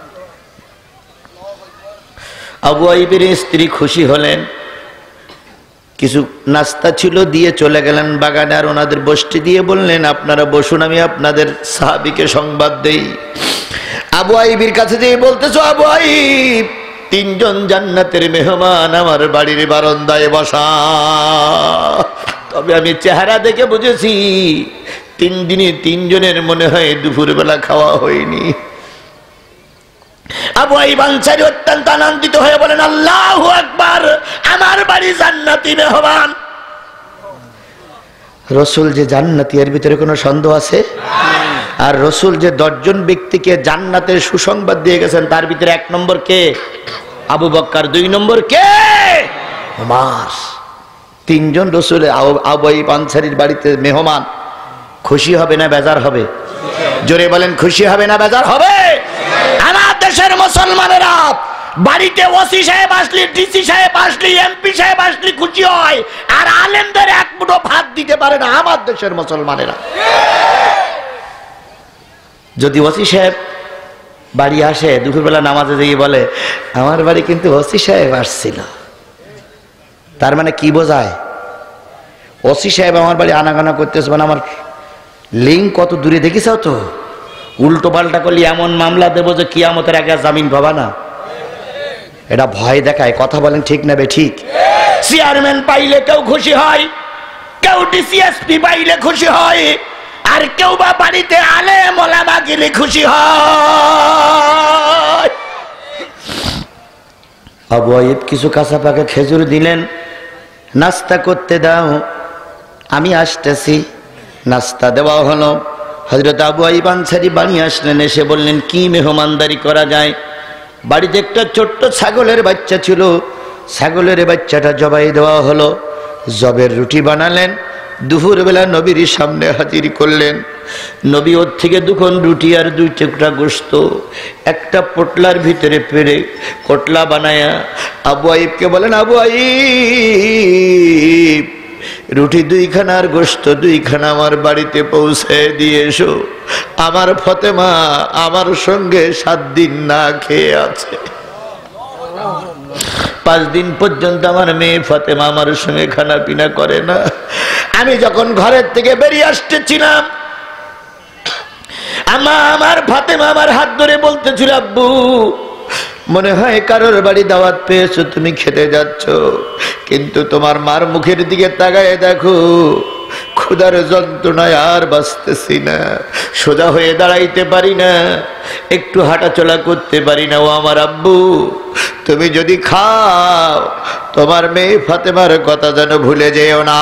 আবু আইবের স্ত্রী খুশি হলেন, কিছু নাস্তা ছিল দিয়ে চলে গেলেন বাগানে, আর ওনাদের বসতে দিয়ে বললেন, আপনারা বসুন, আমি আপনাদের সাহাবীকে সংবাদ দেই। আবু আইবের কাছে যেয়ে বলতেছো, আবু আইব, 3 জন জান্নাতের মেহমান আমার বাড়ির বারান্দায় বসা। তবে আমি চেহারা দেখে বুঝেছি 3 দিনে 3 জনের মনে হয় দুপুরবেলা খাওয়া হয়নি। আবু আইব আনসারী অত্যন্ত আনন্দিত হয়ে বলেন, আল্লাহু আকবার, আমার বাড়ি জান্নাতি মেহমান। রসুল যে জান্নাতি, এর ভিতরে কোনো সন্দেহ আছে? আর রসুল যে 10 জন ব্যক্তিকে জান্নাতের সুসংবাদ দিয়ে গেছেন, তার ভিতরে 1 নম্বর কে? আবু বকর। 2 নম্বর কে? ওমর। 3 জন রসুল আবু আইব আনসারীর বাড়িতে মেহমান। খুশি হবে না বেজার হবে? জোরে বলেন, খুশি হবে না বেজার হবে? আমার দেশের মুসলমানেরা বাড়িতে ওসি সাহেব আসলে, ডিসি সাহেব আসলে, এমপি সাহেব আসলে খুশি হয়, আর আলেমদের 1 মুঠো ভাত দিতে পারে না আমার দেশের মুসলমানেরা। যদি ওসি সাহেব বাড়ি আসে, দুপুরবেলা নামাজে দিয়ে বলে, আমার বাড়ি কিন্তু ওসি সাহেব আসছিল, তার মানে কি বোঝায়? ওসি সাহেব আমার বাড়ি আনাগানা করতেছে, মানে আমার লিঙ্ক কত দূরে দেখিস তো। উল্টো পাল্টা করলে এমন মামলা দেবো যে কিয়ামতের আগে জামিন পাবা না। এটা ভয় দেখায়। কথা বলেন ঠিক না বে ঠিক? চেয়ারম্যান পাইলে কেউ খুশি হয়, কেউ ডিসিএসপি পাইলে খুশি হয়, আর কেউ বা বাড়িতে আলেম ওলামা গেলে খুশি হয়। আবু আইব কিছু কাঁচা পাকা খেজুর দিলেন, নাস্তা করতে দাও, আমি আসতেছি। নাস্তা দেওয়া হলো। হযরত আবু আইব আনসারী বাড়ি আসলেন, এসে বললেন, কি মেহমানদারি করা যায়? বাড়িতে একটা ছোট্ট ছাগলের বাচ্চা ছিল, ছাগলের বাচ্চাটা জবাই দেওয়া হলো। জবের রুটি বানালেন, দুপুরবেলা নবীর সামনে হাজির করলেন। নবী ওর থেকে 2 রুটি আর 2 টুকরা গোশত একটা পোটলার ভিতরে পেরে কোটলা বানায়া আবু আইবকে বলেন, আবু আইব, রুটি 2 খানা আর গোশত 2 খানা আমার বাড়িতে পৌঁছে দিয়ে এসো। আমার ফাতেমা আমার সঙ্গে 7 দিন না খেয়ে আছে। 5 দিন পর্যন্ত আমার মেয়ে ফাতেমা আমার সঙ্গে খানা পিনা করে না। আমি যখন ঘরের থেকে বেরিয়ে আসতেছিলাম, আমার ফাতেমা আমার হাত ধরে বলতেছিল, আব্বু মনে হয় কারোর বাড়ি দাওয়াত পেয়েছো, তুমি খেতে যাচ্ছ, কিন্তু তোমার মার মুখের দিকে তাকায় দেখো, ক্ষুধার যন্ত্রণায় আর বাঁচতেছি না, সোজা হয়ে দাঁড়াইতে পারি না, একটু হাঁটাচলা করতে পারি না। ও আমার আব্বু, তুমি যদি খাও তোমার মেয়ে ফাতেমার কথা যেন ভুলে যেও না।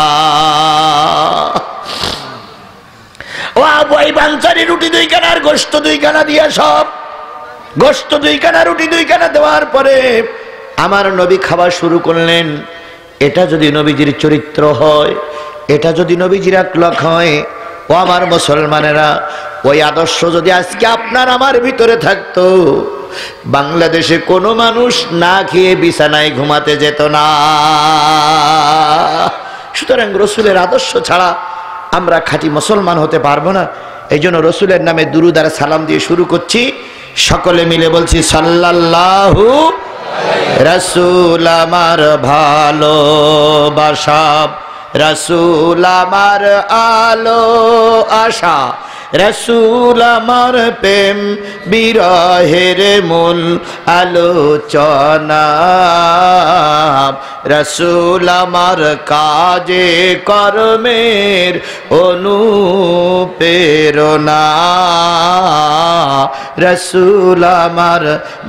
ও আব্বু, এই বাঞ্চারি রুটি 2 খানা আর গোশত 2 খানা দিয়া, সব গোশত 2 খানা রুটি 2 খানা দেওয়ার পরে আমার নবী খাওয়া শুরু করলেন। এটা যদি নবীজির চরিত্র হয়, এটা যদি নবীজির আকলাক হয়, ও আমার মুসলমানেরা, ওই আদর্শ যদি আজকে আপনার আমার ভিতরে থাকতো, বাংলাদেশে কোনো মানুষ না খেয়ে বিছানায় ঘুমাতে যেত না। সুতরাং রসুলের আদর্শ ছাড়া আমরা খাঁটি মুসলমান হতে পারবো না। এই জন্য রসুলের নামে দুরূদ আর সালাম দিয়ে শুরু করছি। সকলে মিলে বলছি সাল্লাল্লাহু। রাসূল আমার ভালোবাসা, রাসূল আমার আলো আশা, রাসূল আমার প্রেম বিরহের মূল আলোচনা, রাসূল আমার কাজে কর্মের অনুপ্রেরণা, রাসূল আমার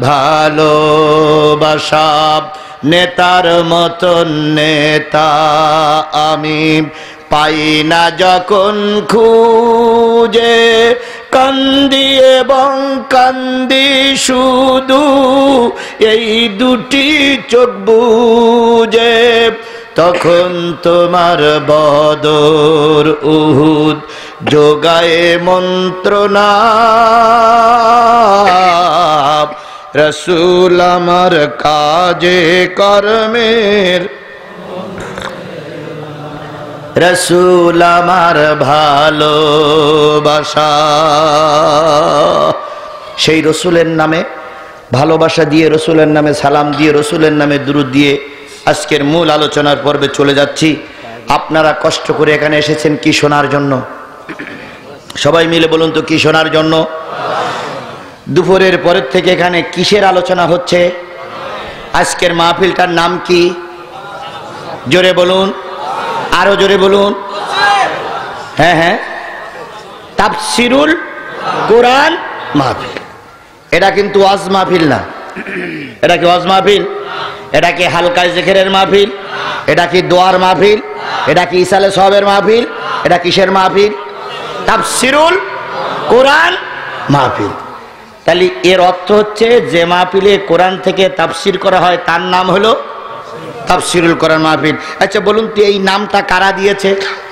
ভালোবাসা। নেতার মতন নেতা আমি পাই না যখন খুঁজে, কান্দি এবং কান্দি শুধু এই 2টি চোখ বুজে, তখন তোমার বদর উহুদ যোগায়ে মন্ত্রণা, রাসূল আমার কাজে কর্মের, রাসূল আমার ভালোবাসা। সেই রসুলের নামে ভালোবাসা দিয়ে, রসুলের নামে সালাম দিয়ে, রসুলের নামে দুরূদ দিয়ে আজকের মূল আলোচনার পর্বে চলে যাচ্ছি। আপনারা কষ্ট করে এখানে এসেছেন কি শোনার জন্য? সবাই মিলে বলুন তো, কি শোনার জন্য? দুপুরের পরের থেকে এখানে কিসের আলোচনা হচ্ছে? আজকের মাহফিলটার নাম কি? জোরে বলুন, আরো জোরে বলুন। হ্যাঁ হ্যাঁ, তাফসিরুল কোরআন মাহফিল। এটা কিন্তু ওয়াজ মাহফিল না। এটা কি ওয়াজ মাহফিল? এটা কি হালকা জিকিরের মাহফিল? এটা কি দোয়ার মাহফিল? এটা কি ইসালে সওয়াবের মাহফিল? এটা কিসের মাহফিল? তাফসিরুল কোরআন মাহফিল। তাহলে এর অর্থ হচ্ছে যে মাহফিলে কোরআন থেকে তাফসির করা হয় তার নাম হলো তাফসিরুল কোরআন মাহফিল। আচ্ছা বলুন তো, এই নামটা কারা দিয়েছে?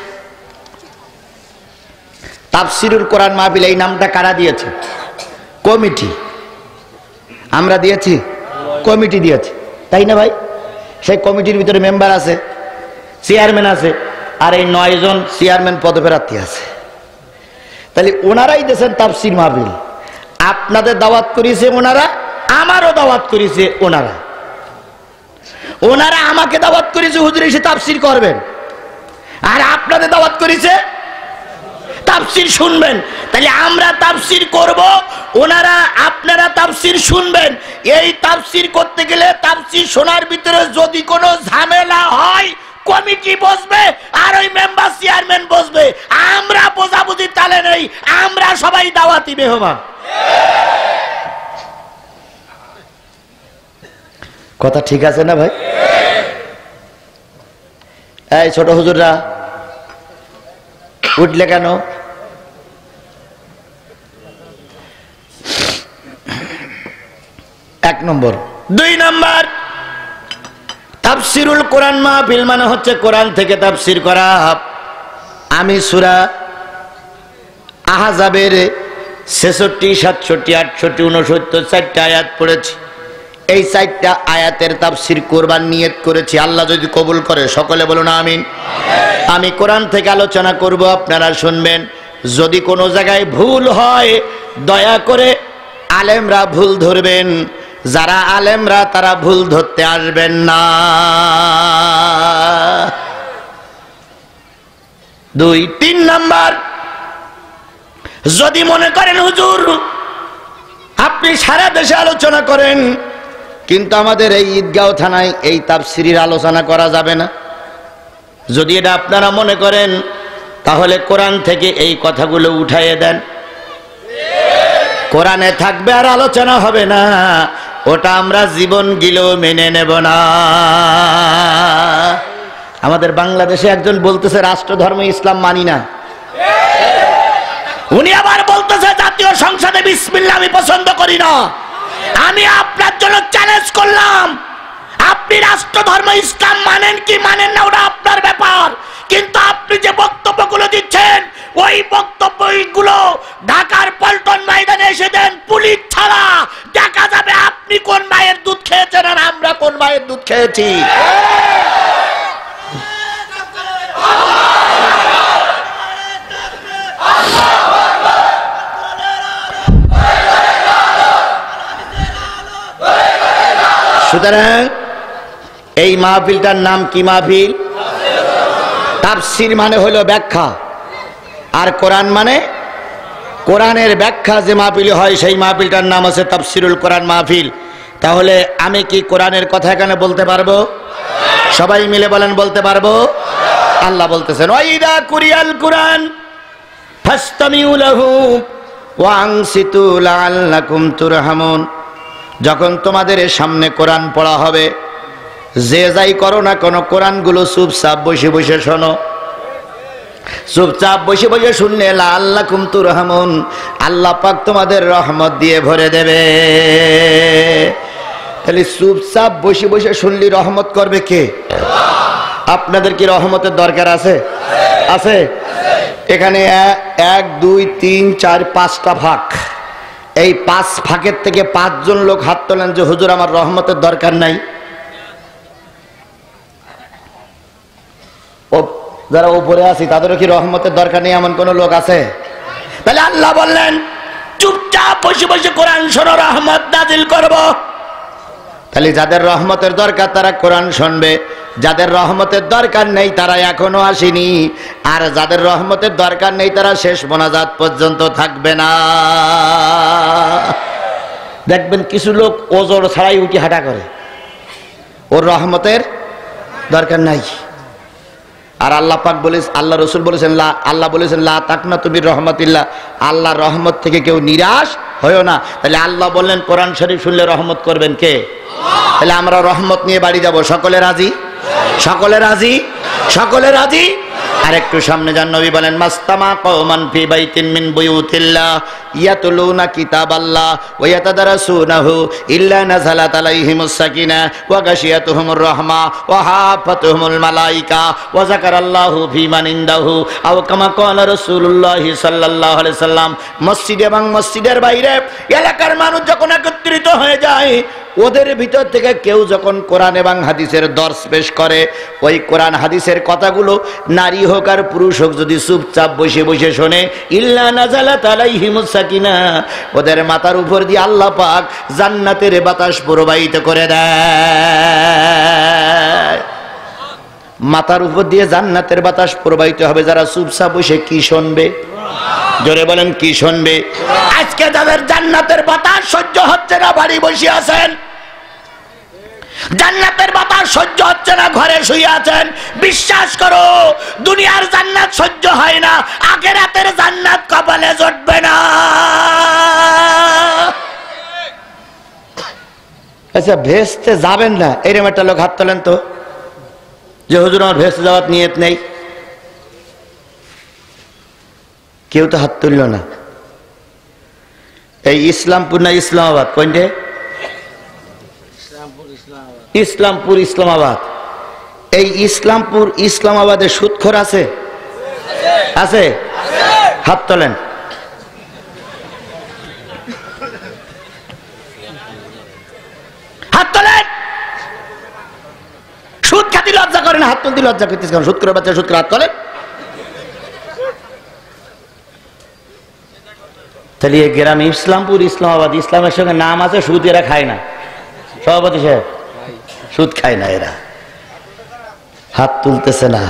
তাফসিরুল কোরআন মাহফিল এই নামটা কারা দিয়েছে? কমিটি। আমরা দিয়েছি? কমিটি দিয়েছে, তাই না ভাই? সেই কমিটির ভিতরে মেম্বার আছে, চেয়ারম্যান আছে, আর এই 9 জন চেয়ারম্যান পদপ্রার্থী আছে। তাহলে ওনারাই দিয়েছেন তাফসির মাহফিল। আপনাদের দাওয়াত করেছে ওনারা, আমারও দাওয়াত করেছে ওনারা। ওনারা আমাকে দাওয়াত করেছে হুজুর এসে তাফসির করবেন, আর আপনাদের দাওয়াত করেছে তাফসির শুনবেন। তাহলে আমরা তাফসির করব, ওনারা আপনারা তাফসির শুনবেন। এই তাফসির করতে গেলে, তাফসির শোনার ভিতরে যদি কোনো ঝামেলা হয়, কমিটি বসবে আর ওই মেম্বার চেয়ারম্যান বসবে। আমরা বোঝাবুঝি তালে নেই, আমরা সবাই দাওয়াতি মেহমান। কথা ঠিক আছে না ভাই? এই ছোট হুজুররা উঠলে কেন? এক নম্বর। 2 নম্বর, তাফসিরুল কোরআন মাহফিল মানে হচ্ছে কোরআন থেকে তাফসির করা। আমি সূরা আহজাবের 66, 67, 68, 69 4টা আয়াত পড়েছি। এই 4টা আয়াতের তাফসির করবার নিয়ত করেছি। আল্লাহ যদি কবুল করে সকলে বলুন আমিন। আমি কোরআন থেকে আলোচনা করব, আপনারা শুনবেন। যদি কোনো জায়গায় ভুল হয় দয়া করে আলেমরা ভুল ধরবেন, যারা আলেমরা তারা ভুল ধরতে আসবেন না। 2-3 নাম্বার, যদি মনে করেন হুজুর আপনি সারা দেশে আলোচনা করেন কিন্তু আমাদের এই ঈদগাঁও থানায় এই তাফসীরের আলোচনা করা যাবে না, যদি এটা আপনারা মনে করেন তাহলে কোরআন থেকে এই কথাগুলো উঠাইয়ে দেন। কোরআনে থাকবে আর আলোচনা হবে না, ওটা আমরা জীবন গিলেও মেনে নেব না। আমাদের বাংলাদেশে একজন বলতেছে রাষ্ট্রধর্ম ইসলাম মানি না, উনি আবার বলতেছে জাতীয় সংসদে বিসমিল্লাহ আমি পছন্দ করি না। আমি আপনার জন্য চ্যালেঞ্জ করলাম, আপনি রাষ্ট্রধর্ম ইসলাম মানেন কি মানেন না ওটা আপনার ব্যাপার, কিন্তু আপনি যে বক্তব্যগুলো দিচ্ছেন ওই বক্তব্যগুলো ঢাকার পল্টন ময়দানে এসে দেন, পুলিশ ছাড়া দেখা যাবে আপনি কোন মায়ের দুধ খেয়েছেন আর আমরা কোন মায়ের দুধ খেয়েছি। সুতরাং এই মাহফিলটার নাম কি মাহফিল? তাফসীর মানে হলো ব্যাখ্যা, আর কোরআন মানে কোরআনের ব্যাখ্যা যে মাহফিল হয় সেই মাহফিলটার নাম আছে তাফসীরুল কোরআন মাহফিল। তাহলে আমি কি কোরআনের কথা এখানে বলতে পারবো? সবাই মিলে বলেন বলতে পারবো। আল্লাহ বলতেছেন ওয়াইদা কুরিয়াল কুরআন ফাসতামিউ লাহু ওয়া আনসিতু লাআল্লাকুম তুরহামুন। যখন তোমাদের সামনে কোরআন পড়া হবে, যে যাই করো না কোনো কোরআনগুলো চুপচাপ বসে বসে শোনো, চুপচাপ বসে বসে শুনলে লাআল্লাকুম তুরহামুন, আল্লাহ পাক তোমাদের রহমত দিয়ে ভরে দেবে। তাহলে চুপচাপ বসে বসে শুনলি রহমত করবে কে? আপনাদের কি রহমতের দরকার আছে? আছে। এখানে 1 2 3 4 5টা ভাগ, এই 5 ভাগের থেকে 5 জন লোক হাত তোলেন যে হুজুর আমার রহমতের দরকার নাই। ও যারা উপরে আছি তাদেরও কি রহমতের দরকার নেই এমন কোন লোক আছে? তাহলে আল্লাহ বললেন চুপচাপ বসে বসে কোরআন শোনো, রহমত নাজিল করব। তাহলে যাদের রহমতের দরকার তারা কোরআন শুনবে, যাদের রহমতের দরকার নেই তারা এখনো আসেনি, আর যাদের রহমতের দরকার নেই তারা শেষ মোনাজাত পর্যন্ত থাকবে না। দেখবেন কিছু লোক ওজোর ছাড়াই উঠি হাঁটা করে, ওর রহমতের দরকার নাই। আর আল্লাহ পাক বলে, আল্লাহ রসুল বলেছেন, আল্লাহ বলেছেন লা তাকনাতু মির রহমাতিল্লাহ, আল্লাহর রহমত থেকে কেউ নিরাশ হয়ো না। তাহলে আল্লাহ বললেন কোরআন শরীফ শুনলে রহমত করবেন কে? তাহলে আমরা রহমত নিয়ে বাড়ি যাব। সকলে রাজি? সকলে রাজি? সকলে রাজি? আর একটু সামনে যান, নবী বলেন মাস্তামা কওমান ফি বাইতিন মিন বুয়ুতিল্লাহ ইয়াতলুনা কিতাবাল্লাহ ওয়া ইয়াতাদারাসুনাহু ইল্লা নাযালাত আলাইহিমুস সাকিনাহ ওয়া গাশিয়াতুহুমুর রাহমা ওয়া হাফাতুহুমুল মালায়েকা ওয়া যাকারাল্লাহু ফি মান ইনদাহু আও কামা ক্বালা রাসূলুল্লাহ সাল্লাল্লাহু আলাইহি সাল্লাম। মসজিদ এবং মসজিদের বাইরে এলাকার মানুষ যখন একত্রিত হয়ে যায়, ওদের ভিতর থেকে কেউ যখন কোরআন এবং হাদিসের দর্শ পেশ করে, ওই কোরআন হাদিসের কথাগুলো নারী হোক আর পুরুষ হোক যদি চুপচাপ বসে বসে শোনে, ইল্লা নাযালাত আলাইহিমুস সাকিনাহ, ওদের মাথার উপর দিয়ে আল্লাহ পাক জান্নাতের বাতাস প্রবাহিত করে দেয়। মাথার উপর দিয়ে জান্নাতের বাতাস প্রবাহিত হবে যারা চুপচাপ বসে কি শুনবে? জোরে বলেন কি শুনবে? আজকে যাদের জান্নাতের বাতাস সহ্য হচ্ছে না বাড়ি বসে আছেন, জান্নাতের বাতাস সহ্য হচ্ছে না ঘরে শুয়ে আছেন, বিশ্বাস করো দুনিয়ার জান্নাত সহ্য হয় না, আখিরাতের জান্নাত কপালে জুটবে না। আচ্ছা ভেস্তে যাবেন না এরকম একটা লোক হাত তোলেন তো, যে হুজুর আমার ভেস্তে যাওয়ার নিয়ত নেই। কেউ তো হাত তুলল না। এই ইসলামপুর না ইসলামাবাদ? কোনটে? ইসলামপুর ইসলামাবাদ। এই ইসলামপুর ইসলামাবাদে সুদখোর আছে? আছে? হাত তোলেন। হাত তোলেন। সুদ খাতি লজ্জা করেন, হাত তুলতে লজ্জা করতেছে কেন? সুদ করে বাচ্চা সুদ করে হাত তোলেন। তাহলে এই গ্রামে ইসলামপুর ইসলামাবাদ ইসলামের সঙ্গে নাম আছে, সুদ এরা খায় না। সভাপতি সাহেব, সুদ খায় না এরা, হাত তুলতেছে না,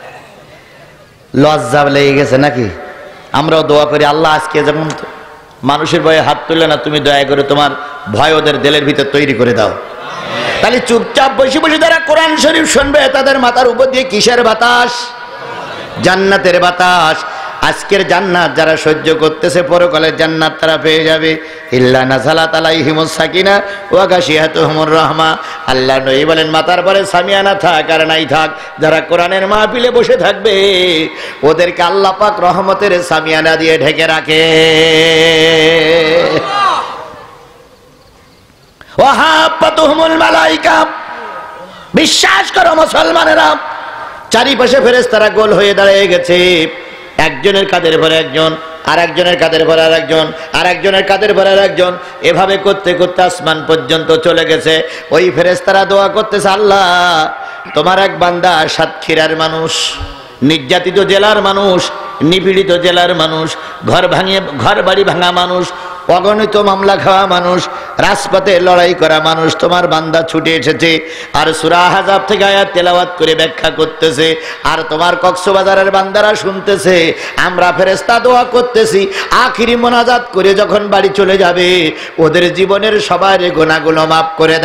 লজ্জা লেগে গেছে নাকি? আমরাও দোয়া করি আল্লাহ আজকে যেমন মানুষের ভয়ে হাত তুলে না, তুমি দয়া করে তোমার ভয় ওদের দিলের ভিতর তৈরি করে দাও। তাহলে চুপচাপ বসে বসে যারা কোরআন শরীফ শুনবে তাদের মাথার উপর দিয়ে কিসের বাতাস? জান্নাতের বাতাস। আজকের জান্নাত যারা সহ্য করতেছে পরকালের জান্নাত তারা পেয়ে যাবে। ইল্লা নাযালাত আলাইহিমুস সাকিনা ওয়া গাশিয়াতুহুমুর রাহমা। আল্লাহ নবী বলেন মাথার পরে সামিয়ানা থাক আর নাই থাক, যারা কোরআনের মাহফিলে বসে থাকবে ওদেরকে আল্লাহ পাক রহমতের সামিয়ানা দিয়ে ঢেকে রাখে। ওয়া হাফাতুহুমুল মালায়েকা। বিশ্বাস করো মুসলমানেরা, চারিপাশে ফেরেশতারা গোল হয়ে দাঁড়িয়ে গেছে। একজনের কাঁধের পরে একজন, আর একজনের কাঁধের পরে আর একজন, আর একজনের কাঁধের পরে আর একজন, এভাবে করতে করতে আসমান পর্যন্ত চলে গেছে। ওই ফেরেশতারা দোয়া করতেছে, আল্লাহ তোমার এক বান্দা সাতক্ষীরার মানুষ, নির্যাতিত জেলার মানুষ, নিপীড়িত জেলার মানুষ, ঘর বাড়ি ভাঙা মানুষ, অগণিত মামলা খাওয়া মানুষ, রাজপথে লড়াই করা মানুষ, তোমার বান্দা ছুটে এসেছে আর সূরা আহজাব থেকে আয়াত তেলাওয়াত করে ব্যাখ্যা করতেছে, আর তোমার কক্সবাজারের বান্দারা শুনতেছে। আমরা ফেরেশতা দোয়া করতেছি আখিরি মোনাজাত করে যখন বাড়ি চলে যাবে ওদের জীবনের সবার গুনাহগুলো মাফ করে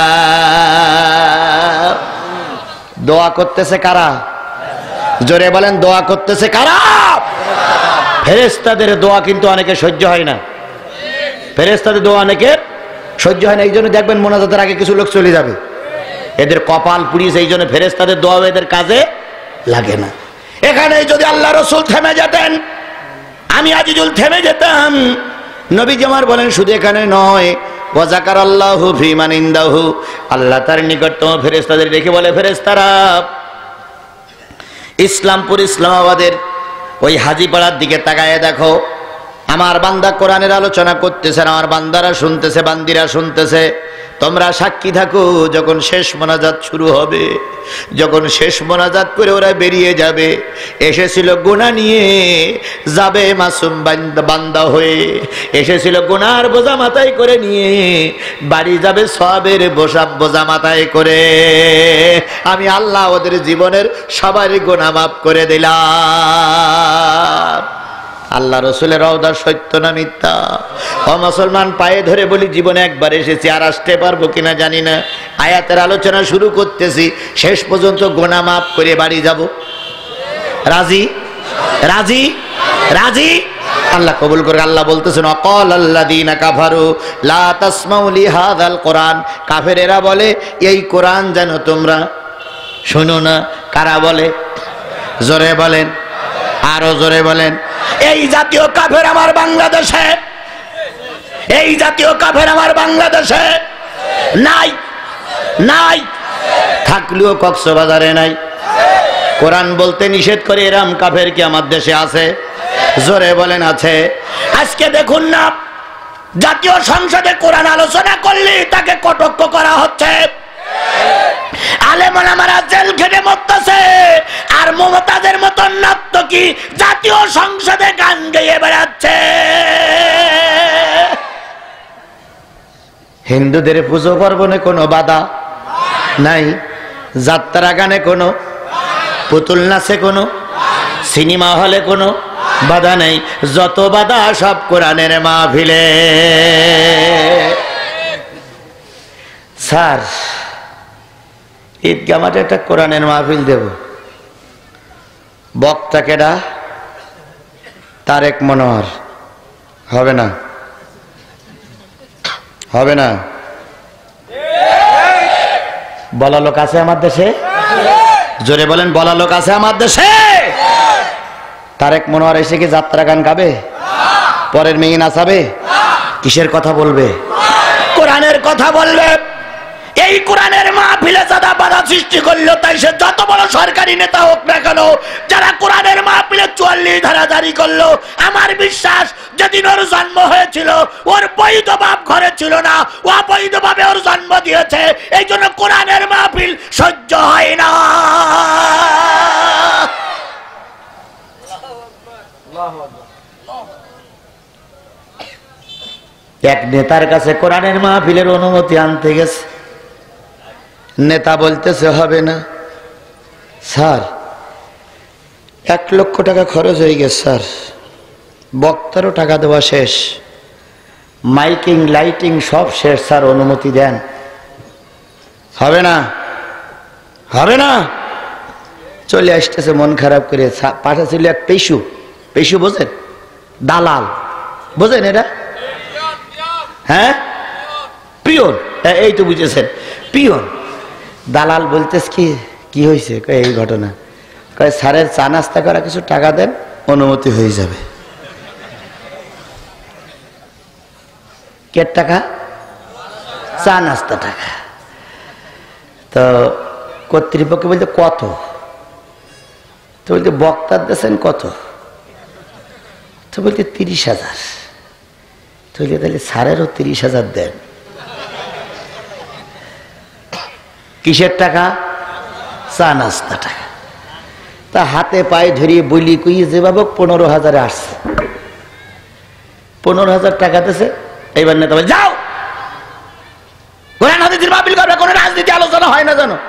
দাও। দোয়া করতেছে কারা? জোরে বলেন, দোয়া করতেছে কারা? ফেরেশতাদের দোয়া কিন্তু অনেকে সহ্য হয় না। ফেরেশতাদের দোয়া অনেকের সহ্য হয় না, এই জন্য দেখবেন মোনাজাতের আগে কিছু লোক চলে যাবে, এদের কপাল পুড়িয়েছে, এই জন্য ফেরেশতাদের দোয়া এদের কাজে লাগে না। এখানে যদি আল্লাহ রাসূল থেমে যেতেন, আমি আজিজুল থেমে যেতাম। নবীজি আমার বলেন শুধু এখানে নয়, ওয়া যাকারাল্লাহু ফী মান ইনদাহু, আল্লাহ তার নিকটতম ফেরেশতাদের রেখে বলে, ফেরেশতারা ইসলামপুর ইসলামাবাদের ওই হাজীপাড়ার দিকে তাকায় দেখো, আমার বান্দা কোরআনের আলোচনা করতেছে, আমার বান্দারা শুনতেছে, বান্দিরা শুনতেছে। তোমরা সাক্ষী থাকো, যখন শেষ মোনাজাত শুরু হবে, যখন শেষ মোনাজাত করে ওরা বেরিয়ে যাবে, এসেছিল গুনাহ নিয়ে, যাবে মাসুম বান্দা হয়ে, এসেছিল গুনার বোঝা মাথায় করে নিয়ে, বাড়ি যাবে সওয়াবের বোঝা মাথায় করে। আমি আল্লাহ ওদের জীবনের সবারই গুনাহ মাফ করে দিলাম। আল্লাহ রসুলের রওজা সত্য না মিথ্যা? ও মুসলমান, পায়ে ধরে বলি জীবনে একবার এসেছি, আর আসতে পারবো কিনা জানি না। আয়াতের আলোচনা শুরু করতেছি, শেষ পর্যন্ত গুনাহ মাফ করে বাড়ি যাব। রাজি? রাজি? রাজি? আল্লাহ কবুল করে। আল্লাহ বলতেছেন, অকাল আল্লাযীনা কাফারু লা তাসমাউ লিহাযাল কোরআন। কাফেরেরা বলে এই কোরআন যেন তোমরা শোনো না। কারা বলে? জোরে বলেন, আরো জোরে বলেন। এই জাতীয় কাফের আমার বাংলাদেশে, এই জাতীয় কাফের আমার বাংলাদেশে নাই, নাই, থাকলেও কক্সবাজারে নাই। কোরআন বলতে নিষেধ করে এরম কাফের কি আমার দেশে আছে? জোরে বলেন আছে। আজকে দেখুন না, জাতীয় সংসদে কোরআন আলোচনা করলে তাকে কটাক্ষ করা হচ্ছে, আলেম ওলামারা জেল খেটে মরতেছে, আর মমতাজের মতন নর্তকী জাতীয় সংসদে গান গেয়ে বেড়াচ্ছে। হিন্দুদের পুজো পার্বণে কোনো বাধা নাই, যাত্রা গানে কোনো, পুতুল নাচে কোনো, সিনেমা হলে কোনো বাধা নেই। যত বাধা সব কোরআনের মাহফিলে। স্যার ঈদগাহ মাঠে একটা কোরআনের মাহফিল দেব, বক্তা কেডা? তারেক মনোহর। হবে না? হবে না? বলা লোক আছে আমার দেশে? জোরে বলেন, বলা লোক আছে আমার দেশে? তারেক মনোহর এসে কি যাত্রা গান গাবে? পরের মেয়ে নাচাবে? কিসের কথা বলবে? কোরআনের কথা বলবে। এই কোরআনের মাহফিলে যারা বাধা সৃষ্টি করলো, তাই সে যত বড় সরকারি নেতা হোক না কেন, যারা কোরআনের মাহফিলে 44 ধারা জারি করলো, আমার বিশ্বাস যেদিন ওর জন্ম হয়েছিল ওর বৈধ বাপ ঘরে ছিল না, ও অবৈধ ভাবে ওর জন্ম দিয়েছে, এই জন্য কোরআনের মাহফিল সহ্য হয় না। এক নেতার কাছে কোরআনের মাহফিলের অনুমতি আনতে গেছে। নেতা বলতেছে হবে না স্যার, 1 লক্ষ টাকা খরচ হয়ে গেছে স্যার, বক্তারও টাকা দেওয়া শেষ, মাইকিং লাইটিং সব শেষ স্যার, অনুমতি দেন। হবে না, হবে না। চলে আসতেছে মন খারাপ করে, পাঠাচ্ছিল এক পেশু। পেশু বোঝেন? দালাল বোঝেন এটা? হ্যাঁ, পিয়ন, এই তো বুঝেছেন, পিয়ন। দালাল বলতেছে কি হয়েছে? এই ঘটনা। কয় স্যারের চা নাস্তা করা কিছু টাকা দেন, অনুমতি হয়ে যাবে। কে টাকা? চা নাস্তা টাকা। তো কর্তৃপক্ষ বলতে কত? তো বলতে বক্তার দিয়েছেন কত? তো বলতে 30,000। তো বলতে তাহলে স্যারেরও 30,000 দেন। কিসের টাকা? চা নাস্তা টাকা। তা হাতে পায়ে ধরিয়ে বলি কুইয়ে যেভাবে 15,000 আসছে, 15,000 টাকা দিয়েছে। এইবার নেতা বলে যাও, কোরআন হাদিসের মাহফিল করবে, কোনো রাজনীতি আলোচনা হয় না জানো।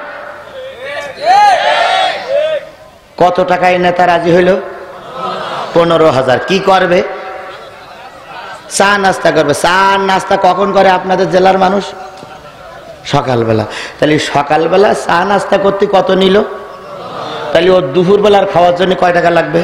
কত টাকায় নেতা রাজি হইল? 15,000। কি করবে? চা নাস্তা করবে। চা নাস্তা কখন করে আপনাদের জেলার মানুষ? সকালবেলা। তাহলে সকালবেলা চা নাস্তা করতে কত নিল? তাহলে ও দুপুর বেলার খাওয়ার জন্য কয় টাকা লাগবে?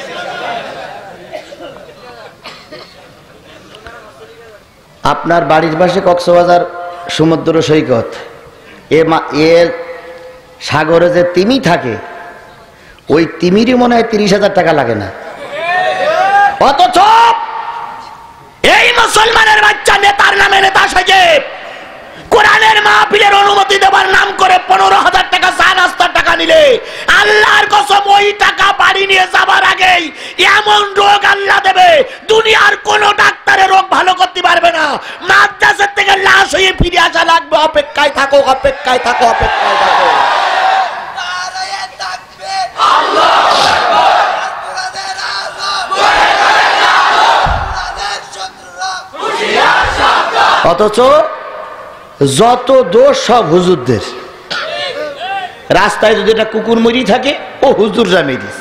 আপনার বাড়ির পাশে কক্সবাজার সমুদ্র সৈকত, এর সাগরে যে তিমি থাকে, ওই তিমিরই মনে হয় 30,000 টাকা লাগে না। অথচ এই মুসলমানের বাচ্চা নেতার নামে নেতা সাজে কোরআনের মাহফিলের অনুমতি দেবার নাম করে 15,000 টাকা চা নাস্তার টাকা নিলে আল্লাহর কসম ওই টাকা বাড়ি নিয়ে যাবার আগেই এমন রোগ আল্লাহ দেবে, দুনিয়ার কোন ডাক্তারের রোগ ভালো করতে পারবে না। মাদ্রাসার থেকে লাশ হয়ে ফিরে আসা লাগবে। অপেক্ষায় থাকো, অপেক্ষায় থাকো, অপেক্ষায় থাকো। অথচ যত দোষ সব হুজুরদের। রাস্তায় যদি একটা কুকুর মরি থাকে, ও হুজুররা মেরিস।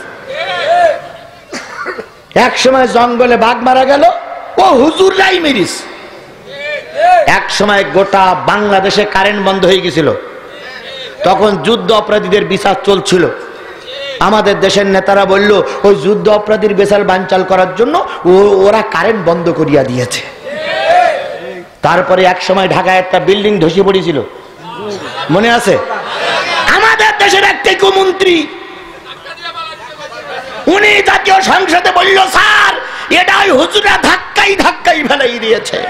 এক সময় জঙ্গলে বাঘ মারা গেল, ও হুজুররাই মেরিস। এক সময় গোটা বাংলাদেশে কারেন্ট বন্ধ হয়ে গেছিল, তখন যুদ্ধ অপরাধীদের বিচার চলছিল। আমাদের দেশের নেতারা বলল ওই যুদ্ধ অপরাধীর বিচার বানচাল করার জন্য ওরা কারেন্ট বন্ধ করিয়া দিয়েছে। তারপরে এক সময় ঢাকায় একটা বিল্ডিং ধসে পড়েছিল, মনে আছে? আমাদের দেশের একটি মন্ত্রী, উনি জাতীয় সংসদে বলল স্যার এটা ওই হুজুরা ধাক্কাই ফেলাই দিয়েছে।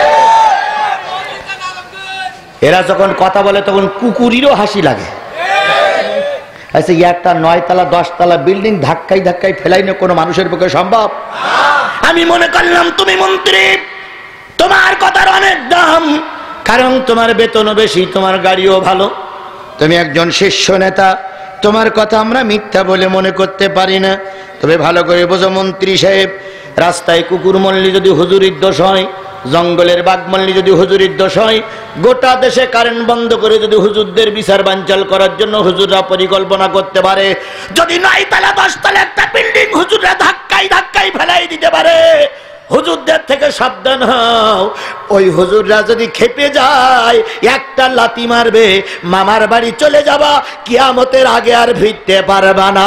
এরা যখন কথা বলে তখন কুকুরেরও হাসি লাগে। আচ্ছা, একটা 9 তলা 10 তলা বিল্ডিং ধাক্কাই ফেলাই না কোনো মানুষের পক্ষে সম্ভব? আমি মনে করলাম তুমি মন্ত্রী, তোমার কথার অনেক দাম, কারণ তোমার বেতনও বেশি, তোমার গাড়িও ভালো, তুমি একজন শীর্ষ নেতা, তোমার কথা আমরা মিথ্যা বলে মনে করতে পারি না। তবে ভালো করে বোঝো মন্ত্রী সাহেব, রাস্তায় কুকুর মরলে যদি হুজুরির দোষ হয়, জঙ্গলের বাঘ মরলে যদি হুজুরির দোষ হয়, গোটা দেশে কারেন্ট বন্ধ করে যদি হুজুরদের বিচার বানচাল করার জন্য হুজুররা পরিকল্পনা করতে পারে, যদি 9 তলা 10 তলা একটা বিল্ডিং হুজুররা ধাক্কাই ফেলাই দিতে পারে, হুজুরদের থেকে সাবধান হও। ওই হুজুররা যদি খেপে যায়, একটা লাথি মারবে, মামার বাড়ি চলে যাবা, কিয়ামতের আগে আর ফিরতে পারবা না।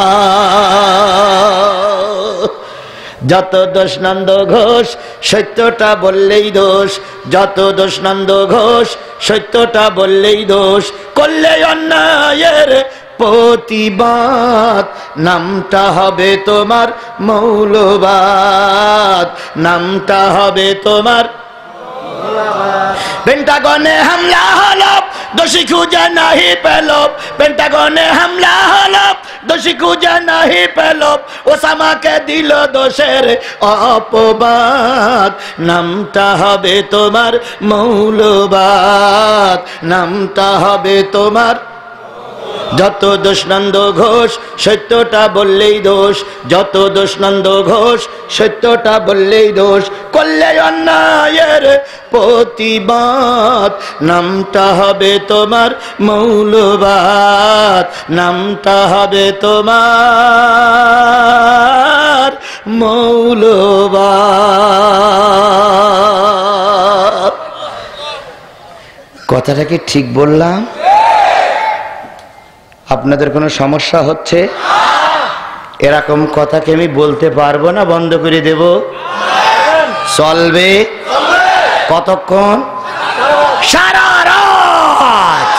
যত দোষ নন্দ ঘোষ, সত্যটা বললেই দোষ। যত দোষ নন্দ ঘোষ, সত্যটা বললেই দোষ। করলে অন্যায়ের প্রতিবাদ, নামটা হবে তোমার মৌলবাদ, নামটা হবে তোমার। পেন্টাগনে হামলা হলো, দোষী খুঁজে নাহি পেল। পেন্টাগনে হামলা হলো, দোষী খুঁজে নাহি পেল। ওসামাকে দিল দোষের অপবাদ, নামটা হবে তোমার মৌলবাদ, নামটা হবে তোমার। যত দোষ নন্দ ঘোষ সত্যটা বললেই দোষ, যত দোষ নন্দ ঘোষ সত্যটা বললেই দোষ, করলে অন্যায়ের প্রতিবাদ, নামটা হবে তোমার মৌলবাদ, নামটা হবে তোমার মৌলবাদ। কথাটা কি ঠিক বললাম? আপনাদের কোনো সমস্যা হচ্ছে? এরকম কথা কি আমি বলতে পারবো না বন্ধ করে দেব? চলবে কতক্ষণ? সারা রাত।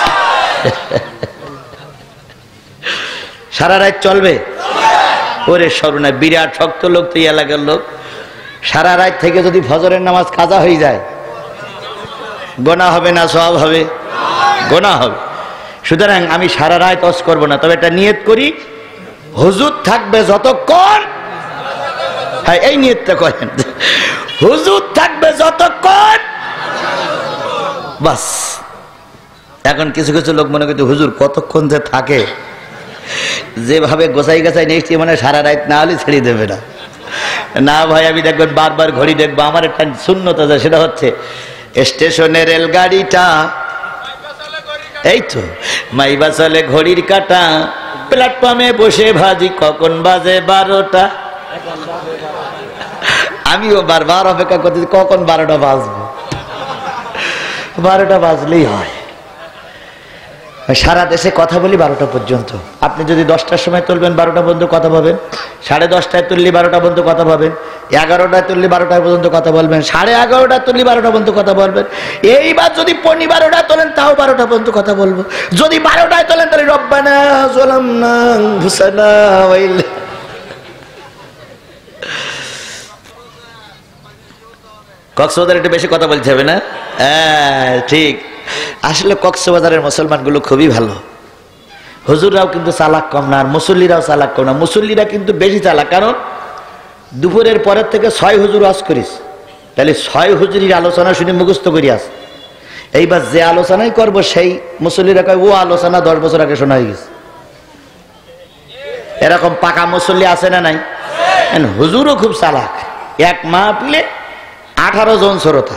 সারা রাত চলবে? ওরে সর্বনা, বিরাট শক্ত লোক তো এই এলাকার লোক। সারা রাত থেকে যদি ফজরের নামাজ কাজা হয়ে যায়, গোনা হবে না সওয়াব হবে? গোনা হবে। সুতরাং আমি সারা রাত ওয়াজ করব না, তবে এটা নিয়ত করি, হুজুর থাকবে যতক্ষণ। হ্যাঁ, এই নিয়তটা করেন, হুজুর থাকবে যতক্ষণ, বাস। এখন কিছু কিছু লোক মনে করছে হুজুর কতক্ষণ যে থাকে, যেভাবে গোছাই গাছাই নিয়েছি মানে সারা রাত না হলে ছেড়ে দেবে না। না ভাই, আমি দেখবেন বারবার ঘড়ি দেখবো। আমার একটা শূন্যত আছে, সেটা হচ্ছে স্টেশনের রেলগাড়িটা, এই তো মাইবা চলে ঘড়ির কাটা, প্ল্যাটফর্মে বসে ভাজি কখন বাজে 12টা। আমিও বারবার অপেক্ষা করতেছি কখন 12টা বাজবে, 12টা বাজলেই হয়। সারা দেশে কথা বলি 12টা পর্যন্ত। আপনি যদি 10টার সময় তুলবেন 12টা পর্যন্ত কথা বলবেন, 10:30টায় তুললে 12টা পর্যন্ত কথা বলবেন, 11টায় তুললে 12টা পর্যন্ত কথা বলবেন, 11:30টায় তুললে 12টা পর্যন্ত কথা বলবেন। এইবার যদি 12:15টায় তোলেন তাও 12টা পর্যন্ত কথা বলবো। যদি 12টায় তোলেন তাহলে রব্বানা যালামনা আনফুসানা ওয়াইল। কক্সবাজার একটু বেশি কথা বলতে হবে না? হ্যাঁ ঠিক। আসলে কক্সবাজারের মুসলমানগুলো খুবই ভালো, হুজুররাও কিন্তু চালাক কম না, আর মুসল্লিরাও চালাক কম না। মুসল্লিরা কিন্তু বেশি চালাক, কারণ দুপুরের পরের থেকে 6 হুজুর ওয়াজ করিস, তাহলে 6 হুজুরির আলোচনা শুনে মুখস্থ করি আস। এইবার যে আলোচনাই করব সেই মুসল্লিরা কয় ও আলোচনা 10 বছর আগে শোনা হয়ে গেছে। এরকম পাকা মুসল্লি আছে না নাই? হুজুরও খুব চালাক। এক মাহফিলে 18 জন শ্রোতা,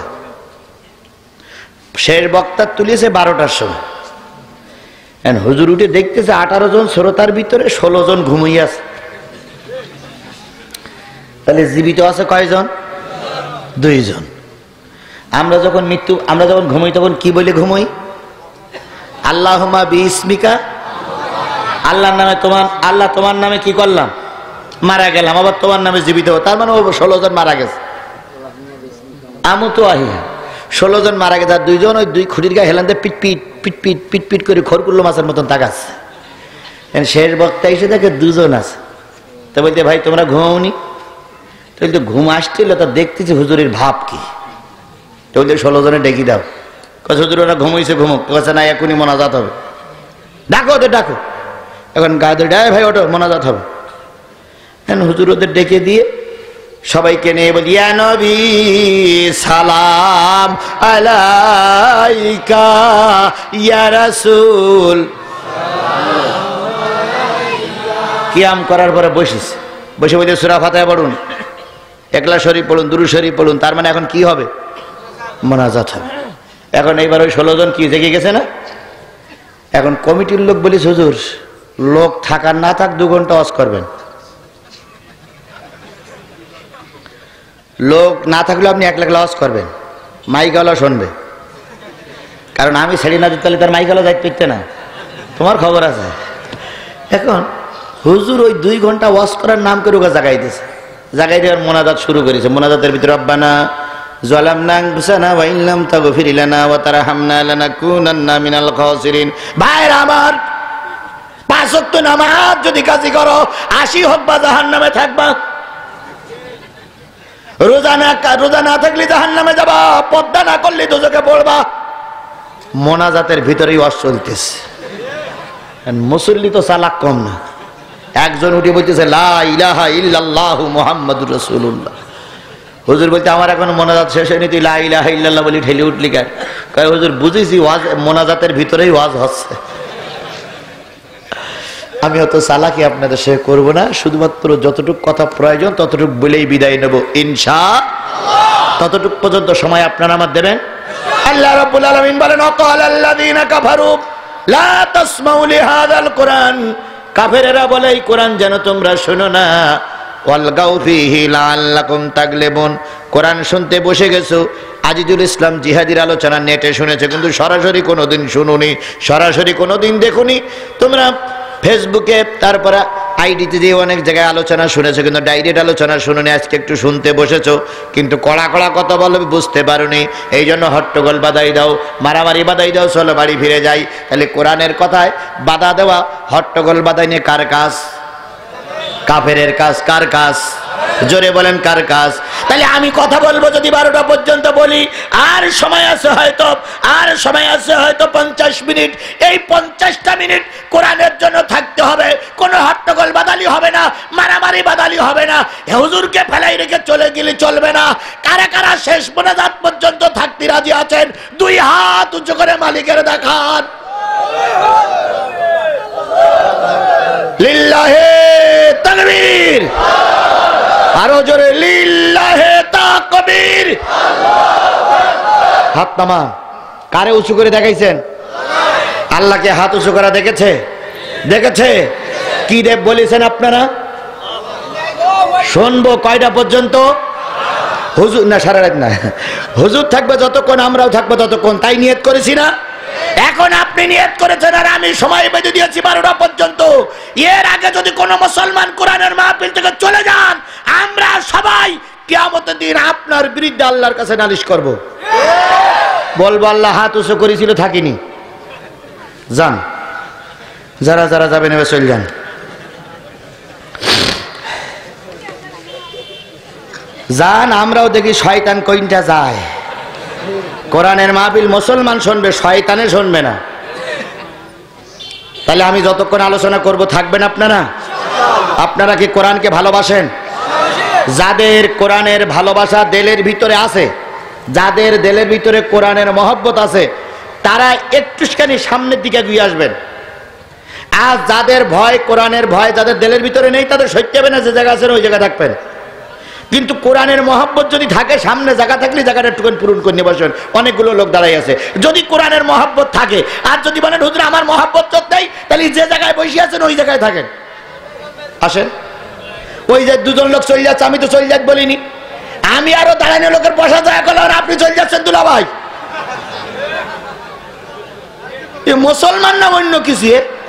শেষ বক্তা তুলেছে 12টার সময়। হুজুর উঠে দেখতেছে 18 জন শ্রোতার ভিতরে 16 জন ঘুমিয়ে আছে। তাহলে জীবিত আছে কয়জন? 2 জন। আমরা যখন ঘুমাই তখন কি বলে ঘুমাই? আল্লাহুম্মা বিইসমিকা, আল্লাহর নামে আল্লাহ তোমার নামে কি করলাম? মারা গেলাম, আবার তোমার নামে জীবিত। তার মানে 16 জন মারা গেছে। আমু তো আহিয়া 16 জন মারা গেছে, আর 2 জন ওই 2 খুঁটির গায়ে হেলান দিয়ে পিট পিট পিট পিট পিট পিট করে খড়কুল্লো মাছের মতন তাকাচ্ছে। শেষ বক্তা এসে দেখে 2 জন আছে। তো বলতে ভাই তোমরা ঘুমাওনি? তো বলতে ঘুম আসছিল, তা দেখতেছি হুজুরের ভাব কি। তো বলতে 16 জনে ডেকে দাও। কাছে হুজুর ওরা ঘুমাইছে, ঘুমুক। কাছে না, এখনই মোনাজাত হবে, ডাকো ওদের ডাকো। এখন গায়ে ধরে ডায় ভাই ওটা মোনাজাত হবে। হুজুর ওদের ডেকে দিয়ে সবাইকে নিয়ে বলি ইয়া নবী সালাম আলাইকা, ইয়া রাসূল। কিয়াম করার পরে বসে বলতে সূরা ফাতিহা পড়ুন, ইখলাস শরীফ পড়ুন, দুরূদ শরীফ পড়ুন। তার মানে এখন কি হবে? মোনাজাত হবে। এখন এইবার ওই 16 জন কি জেগে গেছে না? এখন কমিটির লোক বলিস হুজুর লোক থাকার না থাক 2 ঘন্টা ওয়াজ করবেন। লোক না থাকলে আপনি 1 লাখ ওয়াজ করবেন, মাইকওয়ালা শুনবে। কারণ আমি ছেড়ে না দিতে তার মাইকওয়ালা দায়িত্ব দিতে না, তোমার খবর আছে। এখন হুজুর ওই 2 ঘন্টা ওয়াজ করার নাম করে ওকে জাগাই দিয়েছে। জাগাই দেওয়ার মোনাজাত শুরু করেছে। মোনাজাতের ভিতরে রব্বানা যালামনা আনফুসানা ওয়া ইন লাম তাগফির লানা ওয়া তারহামনা লানাকুনান্না মিনাল খাসিরিন। ভাইরা আমার, 5 ওয়াক্ত নামাজ যদি কাজী করো 80 হোক বা জাহান্নামে থাকবা। রোজা না থাকলে জাহান্নামে যাবা, পর্দা না করলে দোজখে পড়বা। মোনাজাতের ভিতরেই ওয়াজ চলতেছে। মুসল্লি তো চালাক কম না। একজন উঠে বলতেছে লা ইলাহা ইল্লাল্লাহু মুহাম্মাদুর রাসূলুল্লাহ। হুজুর বলতে আমার এখন মোনাজাত শেষ হয়নি, তুই লা ইলাহা ইল্লাল্লাহ বলি ঠেলে উঠলি কেন? কয় হুজুর বুঝেছি ওয়াজ মোনাজাতের ভিতরেই ওয়াজ হচ্ছে। আমি অত চালাকি আপনাদের সাথে করব না, শুধুমাত্র যতটুকু কথা প্রয়োজন ততটুকু বলেই বিদায় নেব ইনশাআল্লাহ। ততটুকু পর্যন্ত সময় আপনারা আমার দেবেন। আল্লাহ রাব্বুল আলামিন বলেন, ওয়াকালাল্লাযীনা কাফারু লা তাসমাউ লিহাযাল কুরআন, কাফেরেরা বলে এই কোরআন যেন তোমরা শোনো না, ওয়ালগাউ ফীহি লাআল্লাকুম তাগলিবুন, কোরআন শুনতে বসে গেছো। আজিজুল ইসলাম জিহাদির আলোচনা নেটে শুনেছে, কিন্তু সরাসরি কোনোদিন শুনুনি, সরাসরি কোনোদিন দেখুনি। তোমরা ফেসবুকে তারপরে আইডিতে যে অনেক জায়গায় আলোচনা শুনেছো, কিন্তু ডাইরেক্ট আলোচনা শুনুনি। আজকে একটু শুনতে বসেছো, কিন্তু কড়া কড়া কথা বলবে বুঝতে পারোনি, এই জন্য হট্টগোল বাধাই দাও, মারামারি বাধাই দাও, চলো বাড়ি ফিরে যাই। তাহলে কোরআনের কথায় বাধা দেওয়া, হট্টগোল বাধাই নিয়ে কার কাজ? কাফেরের কাজ। কার কাজ? জোরে বলেন কার কাজ? তাহলে আমি কথা বলবো যদি 12টা পর্যন্ত বলি, আর সময় আছে হয়তো, আর সময় আছে হয়তো 50 মিনিট। এই 50টা মিনিট কোরআনের জন্য থাকতে হবে, কোনো হট্টগোল বাদালি হবে না, মারামারি বাদালি হবে না, হুজুরকে ফেলাই রেখে চলে গেলে চলবে না। কারা কারা শেষ মোনাজাত পর্যন্ত থাকতে রাজি আছেন? 2 হাত উঁচু করে মালিকের দেখান। লিল্লাহে তাকবীর, আরো জোরে লিল্লাহে তাকবীর। হাত নামান। কারে উঁচু করে দেখাইছেন? আল্লাহকে হাত উঁচু করা দেখেছে? দেখেছে? কি দেব বলেছেন আপনারা? শুনবো কয়টা পর্যন্ত? হুজুর না, সারা রাত না, হুজুর থাকবে যতক্ষণ, আমরাও থাকবো ততক্ষণ, তাই নিয়ত করেছি না? এখন আপনি নিয়ত করেছেন আর আমি সময় বেঁধে দিয়েছি 12টা পর্যন্ত। এর আগে যদি কোনো মুসলমান কোরআনের মাহফিল থেকে চলে যান, আমরা সবাই কিয়ামতের দিন আপনার বিরুদ্ধে আল্লাহর কাছে নালিশ করব। বলবো আল্লাহ হাত উঁচু করেছিল, থাকিনি। যান, যারা যারা যাবেন এবার চলে যান। যান, আমরাও দেখি শয়তান কইনটা যায়। কোরআনের মাহফিল মুসলমান শুনবে, শয়তানে শুনবে না। তাহলে আমি যতক্ষণ আলোচনা করব থাকবেন আপনারা? আপনারা কি কোরআনকে ভালোবাসেন? যাদের কোরআনের ভালোবাসা দিলের ভিতরে আছে, যাদের দিলের ভিতরে কোরআনের মহব্বত আছে, তারা একটুখানি সামনের দিকে এগিয়ে আসবেন। আর যাদের ভয়, কোরআনের ভয় যাদের দিলের ভিতরে নেই, তাদের সইতে হবে না, যে জায়গা আছে ওই জায়গায় থাকবেন। কিন্তু কোরআনের মহব্বত যদি থাকে, সামনে জায়গা থাকলে জায়গাটা একটুখানি পূরণ করে নিয়ে বসেন। অনেকগুলো লোক দাঁড়াই আছে। যদি কোরআনের মহব্বত থাকে, আর যদি বলেন হুজুর আমার মহব্বত চোখ দেয়, তাহলে যে জায়গায় বসে আছেন ওই জায়গায় থাকেন। আসেন, ওই যে 2জন লোক চলে যাচ্ছে, আমি তো চলে যাক বলিনি। আমি আরো দাঁড়ানো লোকের বসা জায়গা করলাম, আর আপনি চলে যাচ্ছেন দুলা ভাই। এ মুসলমান না অন্য কিছু?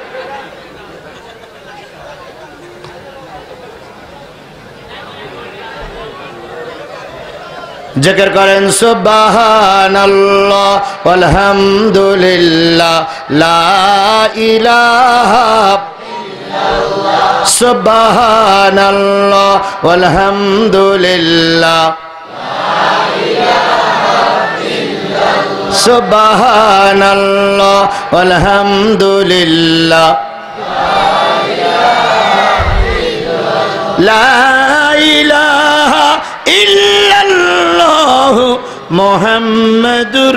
জিকির করেন সুবহানাল্লাহ আলহামদুলিল্লাহ লা ইলাহা ইল্লাল্লাহ, সুবহানাল্লাহ আলহামদুলিল্লাহ লা ইলাহা ইল্লাল্লাহ, সুবহানাল্লাহ আলহামদুলিল্লাহ লা ইলাহা ইল্লাল্লাহ মুহাম্মাদুর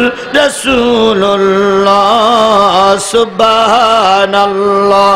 রাসূলুল্লাহ, সুবহানাল্লাহ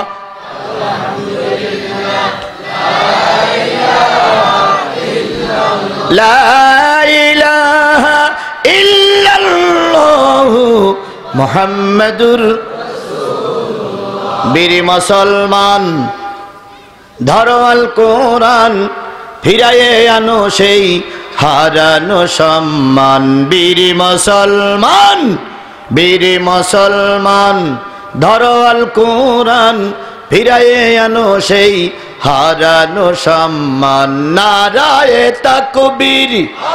লা ইলাহা ইল্লাল্লাহ মুহাম্মাদুর রাসূলুল্লাহ। বীর মুসলমান ধরো আল কোরআন, ফিরায়ে আনো সেই হারানো সম্মান। বীর মুসলমান, বীর মুসলমান ধরো আল কোরআন, ফিরায়ে আনো সেই হারানো সম্মান। নারায়ে তাকবীর,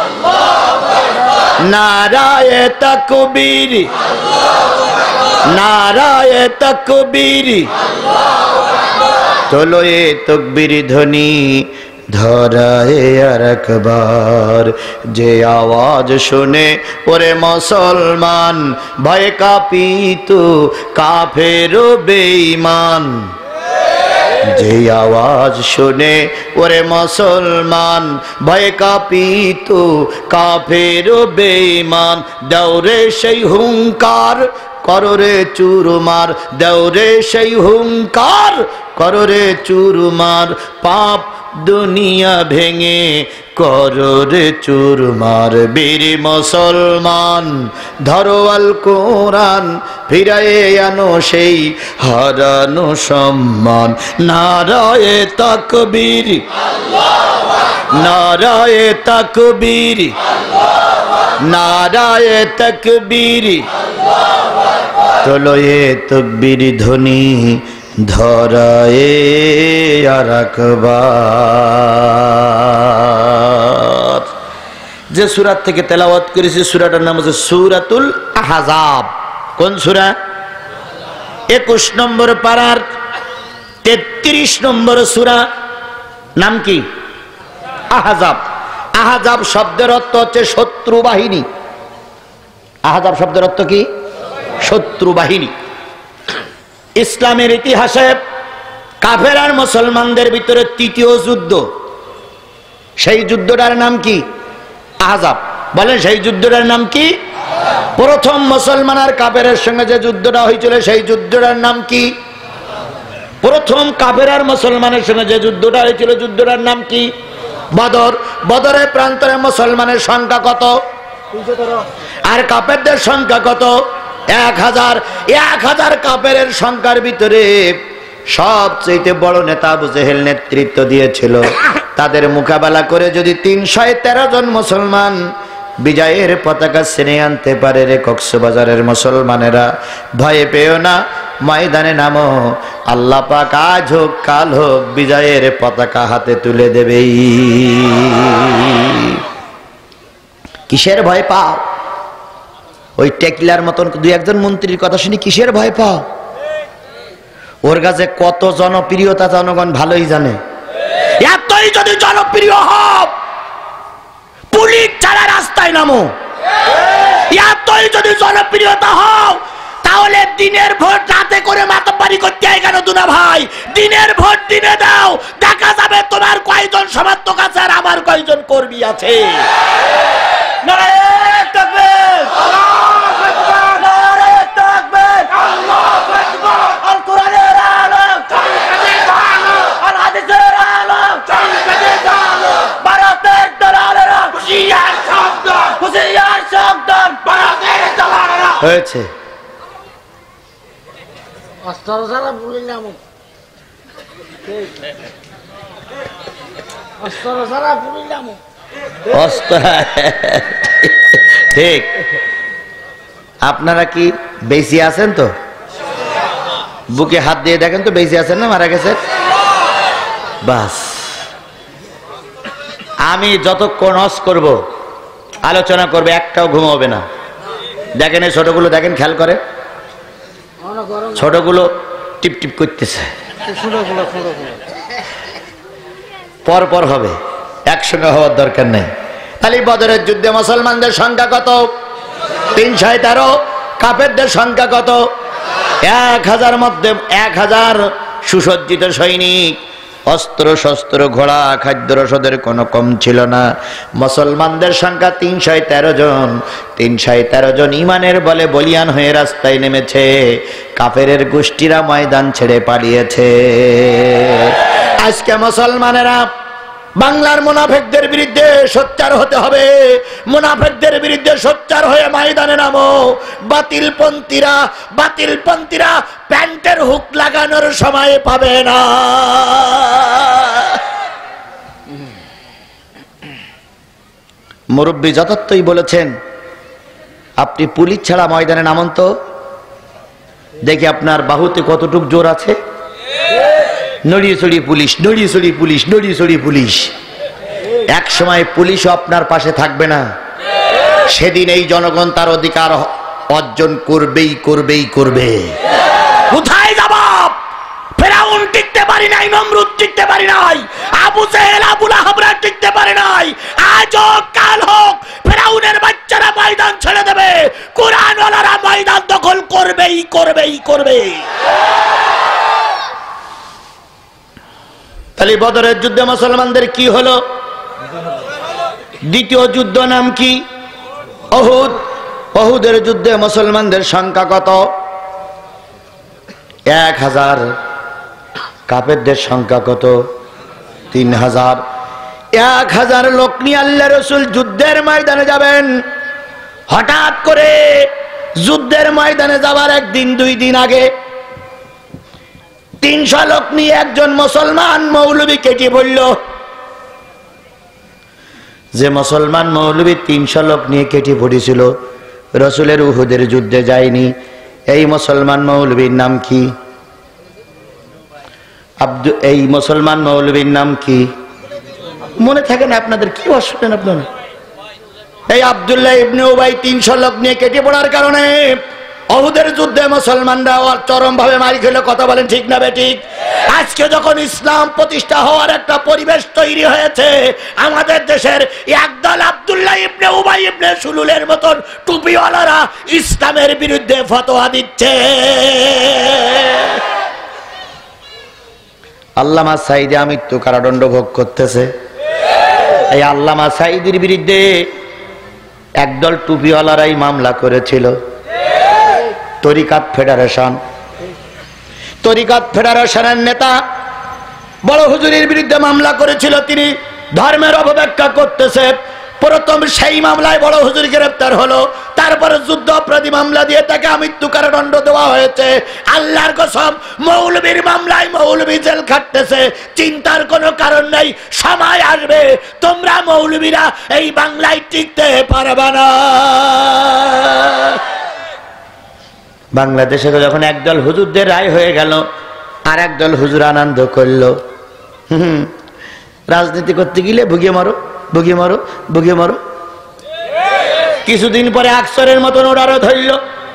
নারায়ে তাকবীর, নারায়ে তাকবীর, তোলো এ তকবীর ধ্বনি ধরায় আর একবার। যে আওয়াজ শুনে ওরে মুসলমান, ভয়ে কাঁপিত কাফের ও বেঈমান। যে আওয়াজ শুনে ওরে মুসলমান, ভয়ে কাঁপিত কাফের ও বেঈমান। দৌড়ে সেই হুঙ্কার কররে চুরমার, দেওরে সেই হুঙ্কার, কররে চুরমার, পাপ দুনিয়া ভেঙে কররে চুরমার। বীর মুসলমান ধরো আল কোরআন, ফিরায়ে আনো সেই হারানো সম্মান। নারায়ে তাকবীর, নারায়ে তাকবীর, নারায়ে তাকবীর, তোলয়ে তাকবীর ধ্বনি ধরায়ে আর আকবার। যে সূরা থেকে তেলাওয়াত করেছি সূরাটার নাম হচ্ছে সূরাতুল আহজাব। কোন সূরা? 21 নম্বর পারার 33 নম্বর সূরা। নাম কি? আহজাব। আহজাব শব্দের অর্থ হচ্ছে শত্রু বাহিনী। আহজাব শব্দের অর্থ কি? শত্রু বাহিনী। ইসলামের ইতিহাসে কাফের আর মুসলমানদের ভিতরে তৃতীয় যুদ্ধ, সেই যুদ্ধটার নাম কি? আহজাব। বলেন সেই যুদ্ধটার নাম কি? প্রথম মুসলমান আর কাফেরের সঙ্গে যে যুদ্ধটা হয়েছিল সেই যুদ্ধটার নাম কি? প্রথম কাফের আর মুসলমানের সঙ্গে যে যুদ্ধটা হয়েছিল যুদ্ধটার নাম কি? বদর। বদরের প্রান্তরে মুসলমানের সংখ্যা কত? আর কাফেরদের সংখ্যা কত? 1000। 1000 কাফেরের সংখ্যার ভিতরে সবচেয়ে বড় নেতা আবু জেহেল নেতৃত্ব দিয়েছিল। তাদের মোকাবেলা করে যদি 313 জন মুসলমান বিজয়ের পতাকা ছিনিয়ে আনতে পারে রে কক্সবাজারের মুসলমানেরা, ভয় পেও না, ময়দানে নামো, আল্লাহ পাক আজ হোক কাল হোক বিজয়ের পতাকা হাতে তুলে দেবেই। কিসের ভয় পাও? ওই টেকলার মতন 2-1 মন্ত্রীর কথা শুনি কিসের ভয় পাও? ওর কাছে কত জনপ্রিয়তা জনগণ ভালোই জানে। এতই যদি জনপ্রিয় হও, পুলিশ ছাড়া রাস্তায় নামো। এতই যদি জনপ্রিয়তা হও, তাহলে দিনের ভোট রাতে করে মাতব্বারি করতে হয় কেন দুনা ভাই? দিনের ভোট দিনে দাও, দেখা যাবে তোমার কয়জন সমর্থক আছে আর আমার কয়জন কর্মী আছে। নারায়ে তাকবীর, আল্লাহু আকবার, নারায়ে তাকবীর, আল্লাহু আকবার। আল কোরআনের আলো, চলবে ভালো, আল হাদিসের আলো, চলবে ভালো। ভারতের দালালেরা হুঁশিয়ার সাবধান, হুঁশিয়ার সাবধান, ভারতের দালালেরা। হয়েছে অস্ত্র ছাড়া পুলিলাম, অস্ত্র ছাড়া পুলিলাম। ঠিক। আপনারা কি বেঁচে আছেন? তো বুকে হাত দিয়ে দেখেন তো বেঁচে আছেন না মারা গেছেন? বাস। আমি যতক্ষণ হজ করব, আলোচনা করবে, একটাও ঘুমাবে না। দেখেন এই ছোটগুলো, দেখেন খেয়াল করে, ছোটগুলো টিপ টিপ করতেছে। পর পর হবে, একসঙ্গে হওয়ার দরকার নেই। তাহলে বদরের যুদ্ধে মুসলমানদের সংখ্যা কত? 313। কাফেরদের সংখ্যা কত? 1000 মধ্যে 1000 সুসজ্জিত সৈনিক, অস্ত্র শস্ত্র, ঘোড়া, খাদ্য রসদের কোনো কম ছিল না। মুসলমানদের সংখ্যা 313 জন। 313 জন ইমানের বলে বলিয়ান হয়ে রাস্তায় নেমেছে। কাফেরের গোষ্ঠীরা ময়দান ছেড়ে পালিয়েছে। আজকে মুসলমানেরা বাংলার মুনাফিকদের বিরুদ্ধে সোচ্চার হতে হবে। মুনাফিকদের বিরুদ্ধে সোচ্চার হয়ে ময়দানে নামো। বাতিলপন্থীরা প্যান্টের হুক লাগানোর সময় পাবে না। মুরব্বী যথার্থই বলেছেন, আপনি পুলিশ ছাড়া ময়দানে নামন তো, দেখি আপনার বাহুতে কতটুক জোর আছে। নড়িয়ে চড়িয়ে পুলিশ, নড়িয়ে চড়িয়ে পুলিশ, নড়িয়ে চড়িয়ে পুলিশ। এক সময় পুলিশও আপনার পাশে থাকবে না। সেদিন এই জনগণ তার অধিকার অর্জন করবেই করবে। কোথায় জবাব? ফেরাউন টিকতে পারি নাই, নমরুদ টিকতে পারি নাই, আবু জেহেল আবু লাহাবরা টিকতে পারে নাই। আজ হোক কাল হোক ফেরাউনের বাচ্চারা ময়দান ছেড়ে দেবে, কোরআনওয়ালারা ময়দান দখল করবেই। তাহলে বদরের যুদ্ধে মুসলমানদের কি হলো? দ্বিতীয় যুদ্ধ নাম কি? উহুদ। উহুদের যুদ্ধে মুসলমানদের সংখ্যা কত? 1000। কাফেরদের সংখ্যা কত? 3000। 1000 লোক নিয়ে আল্লাহ রাসূল যুদ্ধের ময়দানে যাবেন। হঠাৎ করে যুদ্ধের ময়দানে যাবার একদিন 2 দিন আগে 300 লোক নিয়ে একজন মুসলমান মৌলবী কেটে পড়ল। যে মুসলমান মৌলবী 300 লোক নিয়ে কেটে পড়েছিল, রাসূলের উহুদের যুদ্ধে যায়নি। এই মুসলমান মৌলবীর নাম কি? এই মুসলমান মৌলবীর নাম কি? মনে থাকে না আপনাদের? কি বসছেন আপনারা? এই আব্দুল্লাহ ইবনে উবাই 300 লোক নিয়ে কেটে পড়ার কারণে উহুদের যুদ্ধে মুসলমানরা চরম ভাবে মারি খেলো। কথা বলেন ঠিক না বেঠিক? আজকে যখন ইসলাম প্রতিষ্ঠা হওয়ার একটা পরিবেশ তৈরি হয়েছে, আমাদের দেশের একদল আব্দুল্লাহ ইবনে উবাই ইবনে সুলুলের মতন টুপিওয়ালারা ইসলামের বিরুদ্ধে ফতোয়া দিচ্ছে। আল্লামা সাঈদী আমৃত্যু কারাদণ্ড ভোগ করতেছে। এই আল্লামা সাঈদীর বিরুদ্ধে একদল টুপিওয়ালারাই মামলা করেছিল। তরিকাত ফেডারেশনের নেতা বড় হুজুরের বিরুদ্ধে মামলা করেছিল। তিনি ধর্মের অপব্যাখ্যা করতেছে। প্রথম সেই মামলায় বড় হুজুর গ্রেফতার হলো, তারপরে যুদ্ধ অপরাধী মামলা দিয়ে তাকে আমৃত্যু কারাদণ্ড দেওয়া হয়েছে। আল্লাহর কসম, মৌলবীর মামলায় মৌলবী জেল খাটতেছে। চিন্তার কোনো কারণ নাই, সময় আসবে তোমরা মৌলবীরা এই বাংলায় টিকতে পারবে না। বাংলাদেশে যখন একদল হুজুরদের রায় হয়ে গেল, আর একদল হুজুর আনন্দ করলো। রাজনীতি করতে গেলে ভুগিয়ে মারো, ভুগিয়ে মারো, ভুগিয়ে মারো। কিছুদিন পরে আকসরের মতন ওনারা ধরল।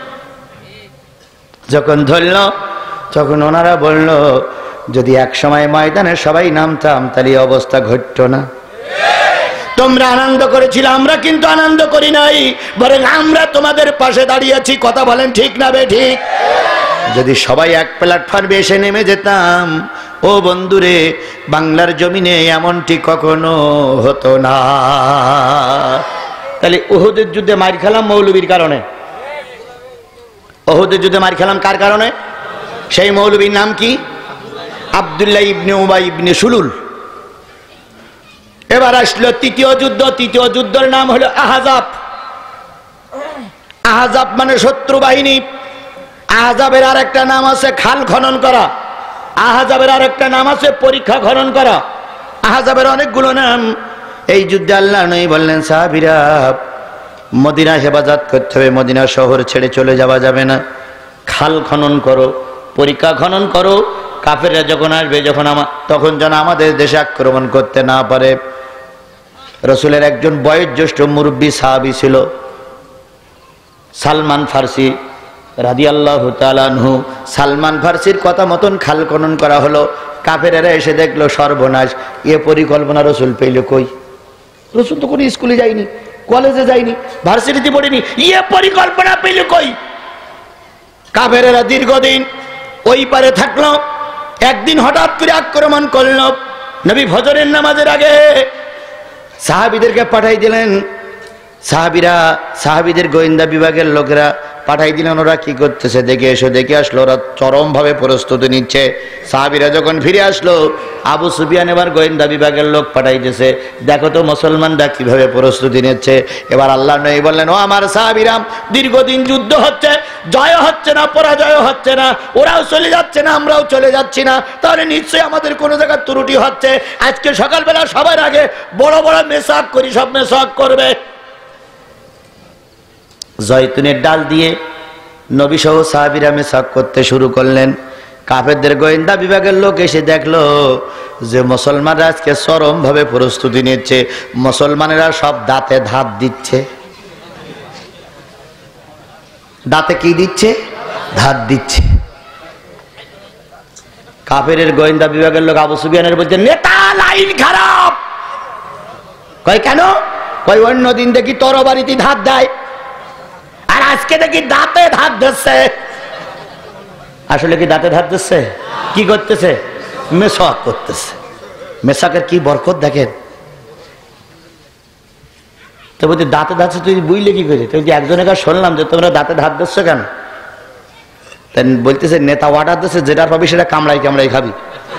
যখন ধরল তখন ওনারা বলল, যদি এক সময় ময়দানে সবাই নামতাম তাহলে অবস্থা ঘটত না। তোমরা আনন্দ করেছিলে, আমরা কিন্তু আনন্দ করি নাই, বরং আমরা তোমাদের পাশে দাঁড়িয়েছি। কথা বলেন ঠিক না বেঠিক? যদি সবাই এক প্ল্যাটফর্মে এসে নেমে যেতাম, ও বন্ধুরে, বাংলার জমিনে এমনটি কখনো হতো না। তাহলে উহুদের যুদ্ধে মার খেলাম মৌলবীর কারণে। উহুদের যুদ্ধে মার খেলাম কার কারণে? সেই মৌলবীর নাম কি? আব্দুল্লাহ ইবনে উবাই ইবনে সুলুল। এবার আসলো তৃতীয় যুদ্ধ। তৃতীয় যুদ্ধের নাম হলো আহজাব। আহজাব মানে শত্রু বাহিনী। আহজাবের আর একটা নাম আছে খাল খনন করা। আহজাবের আর একটা নাম আছে পরীক্ষা খনন করা। আহজাবের অনেকগুলো নাম। এই যুদ্ধে আল্লাহ নবী বললেন, সাহাবীরা, মদিনা হেফাজত করতে হবে, মদিনা শহর ছেড়ে চলে যাওয়া যাবে না। খাল খনন করো, পরীক্ষা খনন করো। কাফেররা যখন আসবে, তখন যেন আমাদের দেশে আক্রমণ করতে না পারে। রাসূলের একজন বয়োজ্যেষ্ঠ মুরব্বী সাহাবী ছিল, সালমান ফার্সি রাদিয়াল্লাহু তাআলা আনহু। সালমান ফার্সির কথা মতন খাল খনন করা হলো। কাফেরেরা এসে দেখলো সর্বনাশ। এ পরিকল্পনা রাসূল পেল কই? রাসূল তো কোনো স্কুলে যায়নি, কলেজে যায়নি, ভার্সিটিতে পড়েনি। এ পরিকল্পনা পেল কই? কাফেরেরা দীর্ঘদিন ওই পারে থাকলো। একদিন হঠাৎ করে আক্রমণ করলো। নবী ফজরের নামাজের আগে সাহাবীদেরকে পাঠাই দিলেন। সাহাবীদের গোয়েন্দা বিভাগের লোকেরা পাঠাই দিলেন, ওরা কি করতেছে দেখে এসো। দেখে আসলো ওরা চরম ভাবে প্রস্তুতি নিচ্ছে। সাহাবীরা যখন ফিরে আসলো, আবু সুফিয়ান এবার গোয়েন্দা বিভাগের লোক পাঠাই দিয়েছে, দেখো তো মুসলমানরা কিভাবে প্রস্তুতি নিচ্ছে। এবার আল্লাহ নবী বললেন, ও আমার সাহাবীরা, দীর্ঘদিন যুদ্ধ হচ্ছে, জয় হচ্ছে না, পরাজয় হচ্ছে না, ওরাও চলে যাচ্ছে না, আমরাও চলে যাচ্ছি না, তাহলে নিশ্চয়ই আমাদের কোনো জায়গায় ত্রুটি হচ্ছে। আজকে সকালবেলা সবার আগে বড় বড় মেসাক করি, সব মেসাক করবে। জয়তুনের ডাল দিয়ে নবী সহ সাহাবীরা মেসাক করতে শুরু করলেন। কাফেরদের গোয়েন্দা বিভাগের লোক এসে দেখলো যে মুসলমানরা আজকে চরম ভাবে প্রস্তুতি নিচ্ছে। মুসলমানেরা সব দাঁতে ধাত দিচ্ছে। দাঁতে কি দিচ্ছে? ধাত দিচ্ছে। কাফেরের গোয়েন্দা বিভাগের লোক আবু সুফিয়ানের বলছে, নেতা লাইন খারাপ। কয় কেন? কয় অন্য দিন দেখি তরবারিতে ধাত দেয়, আর আজকে দেখি দাঁতে ধাত দিচ্ছে। আসলে কি দাঁতে ধাত দিচ্ছে? কি করতেছে? মেসাক করতেছে। মেসাকের কি বরকত দেখেন। তো বলছি দাঁতে ধাচ্ছে তুই বুঝলে কি করে? তুই একজনের কাছে শুনলাম যে তোমরা দাঁতে ধাত দিচ্ছ কেন? তাই বলতেছে নেতা অর্ডার দিচ্ছে যেটা পাবি সেটা কামড়াই কামড়াই খাবি।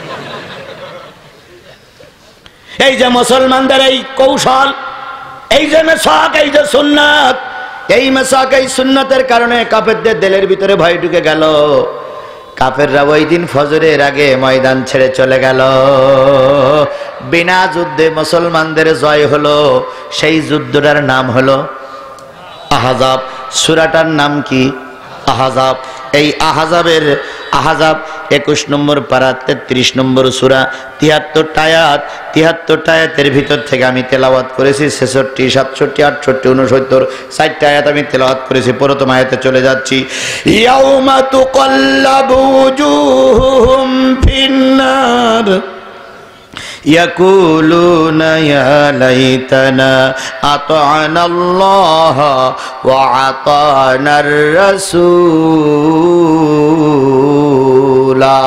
এই যে মুসলমানদের এই কৌশল, এই যে মেসাক, এই যে সুন্নাত, এই মেসাক এই সুন্নাতের কারণে কাফেরদের দিলের ভিতরে ভয় ঢুকে গেল। কাফেররা ওই দিন ফজরের আগে ময়দান ছেড়ে চলে গেল। বিনা যুদ্ধে মুসলমানদের জয় হলো। সেই যুদ্ধটার নাম হলো আহজাব। সূরাটার নাম কি? আহজাব। এই আহজাবের আহজাব 21 নম্বর পারা 33 নম্বর সূরা 73টা আয়াত। 73টা আয়াতের ভিতর থেকে আমি তেলাওয়াত করেছি 66, 67, 68, 69, 4টা আয়াত আমি তেলাওয়াত করেছি। প্রথম আয়াতে চলে যাচ্ছি। ইয়াউমা তুকাল্লাবু ওজুহুহুম ফিন্নার ইয়াকুলুনা ইয়া লাইতানা আতা'না আল্লাহ ওয়া আতা'নার রাসূলা।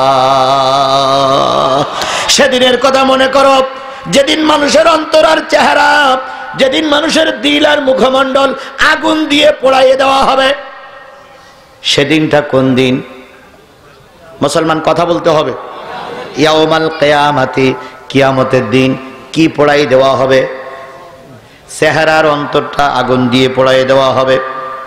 সেদিনের কথা মনে করো, যেদিন মানুষের অন্তর আর চেহারা, যেদিন মানুষের দিল আর মুখমণ্ডল আগুন দিয়ে পোড়াইয়ে দেওয়া হবে। সেদিনটা কোন দিন? মুসলমান কথা বলতে হবে। ইয়াউমাল কিয়ামাতি, কিয়ামতের দিন। কি পোড়াই দেওয়া হবে? চেহারার অন্তরটা আগুন দিয়ে পোড়াই দেওয়া হবে।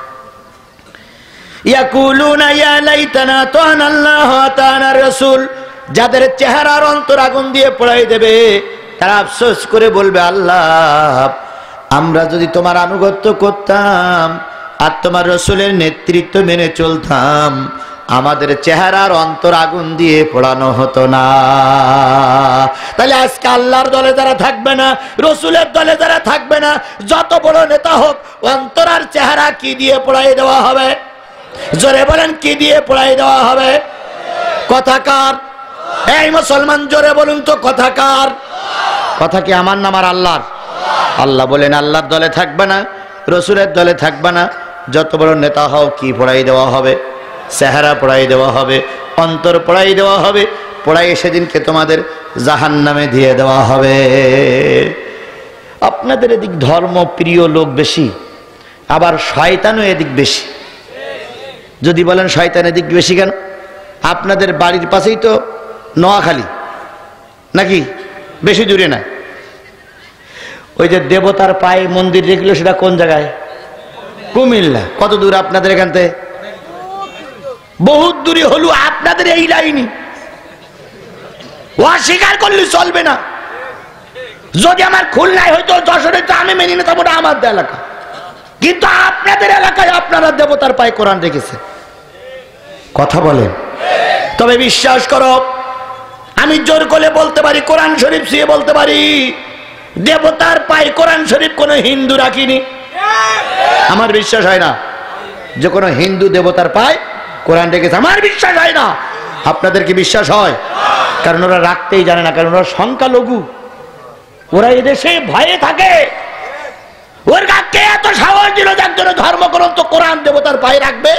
ইয়াকুলুনা ইয়া লাইতানা আতা'না আল্লাহ ওয়া আতা'না রাসূল। যাদের চেহারার অন্তর আগুন দিয়ে পোড়াই দেবে তারা আফসোস করে বলবে, আল্লাহ আমরা যদি তোমার আনুগত্য করতাম আর তোমার রাসূলের নেতৃত্ব মেনে চলতাম, আমাদের চেহারার অন্তর আগুন দিয়ে পোড়ানো হতো না। তাহলে আজকে আল্লাহর দলে যারা থাকবে না, রাসূলের দলে যারা থাকবে না, যত বড় নেতা হোক, অন্তর আর চেহারা কি দিয়ে পোড়াই দেওয়া হবে? জোরে বলেন, কি দিয়ে পোড়াই দেওয়া হবে? কথা কার? এই মুসলমান জোরে বলুন তো, কথা কার? কথা কি আমার না আমার আল্লাহর? আল্লাহ বলেন আল্লাহর দলে থাকবে না, রাসূলের দলে থাকবে না, যত বড় নেতা হও কি পোড়াই দেওয়া হবে? চেহারা পোড়াই দেওয়া হবে, অন্তর পোড়াই দেওয়া হবে। পোড়াই সেদিনকে তোমাদের জাহান্নামে দিয়ে দেওয়া হবে। আপনাদের এদিক ধর্ম প্রিয় লোক বেশি, আবার শয়তানও এদিক বেশি। যদি বলেন শয়তান এদিক বেশি কেন? আপনাদের বাড়ির পাশেই তো নোয়াখালী, নাকি? বেশি দূরে না। ওই যে দেবতার পায়ে মন্দির দেখলো, সেটা কোন জায়গায়? কুমিল্লা। কত দূর আপনাদের এখান থেকে? বহুত দূরে হলো। আপনাদের এই লাইনই অস্বীকার করলে চলবে না। যদি আমার খুলনায় হয়তো, যশোরে তো আমি মেনে নিতাম, ওটা আমার এলাকা। কিন্তু আপনাদের এলাকায় আপনারা দেবতার পায়ে কোরআন রেখেছে। কথা বলেন। তবে বিশ্বাস করো, আমি জোর করে বলতে পারি, কোরআন শরীফ ছুঁয়ে বলতে পারি, দেবতার পায়ে কোরআন শরীফ কোনো হিন্দু রাখিনি। আমার বিশ্বাস হয় না যে কোনো হিন্দু দেবতার পায়ে কোরআন রেখেছে। আমার বিশ্বাস হয় না। আপনাদের কি বিশ্বাস হয়? কারণ ওরা রাখতেই জানে না, কারণ ওরা সংখ্যালঘু। ওরা এদেশে ভয়ে থাকে। ওর কে এত সাহস দিল যে একজন ধর্মগ্রন্থ কোরআন দেবতার পায়ে রাখবে?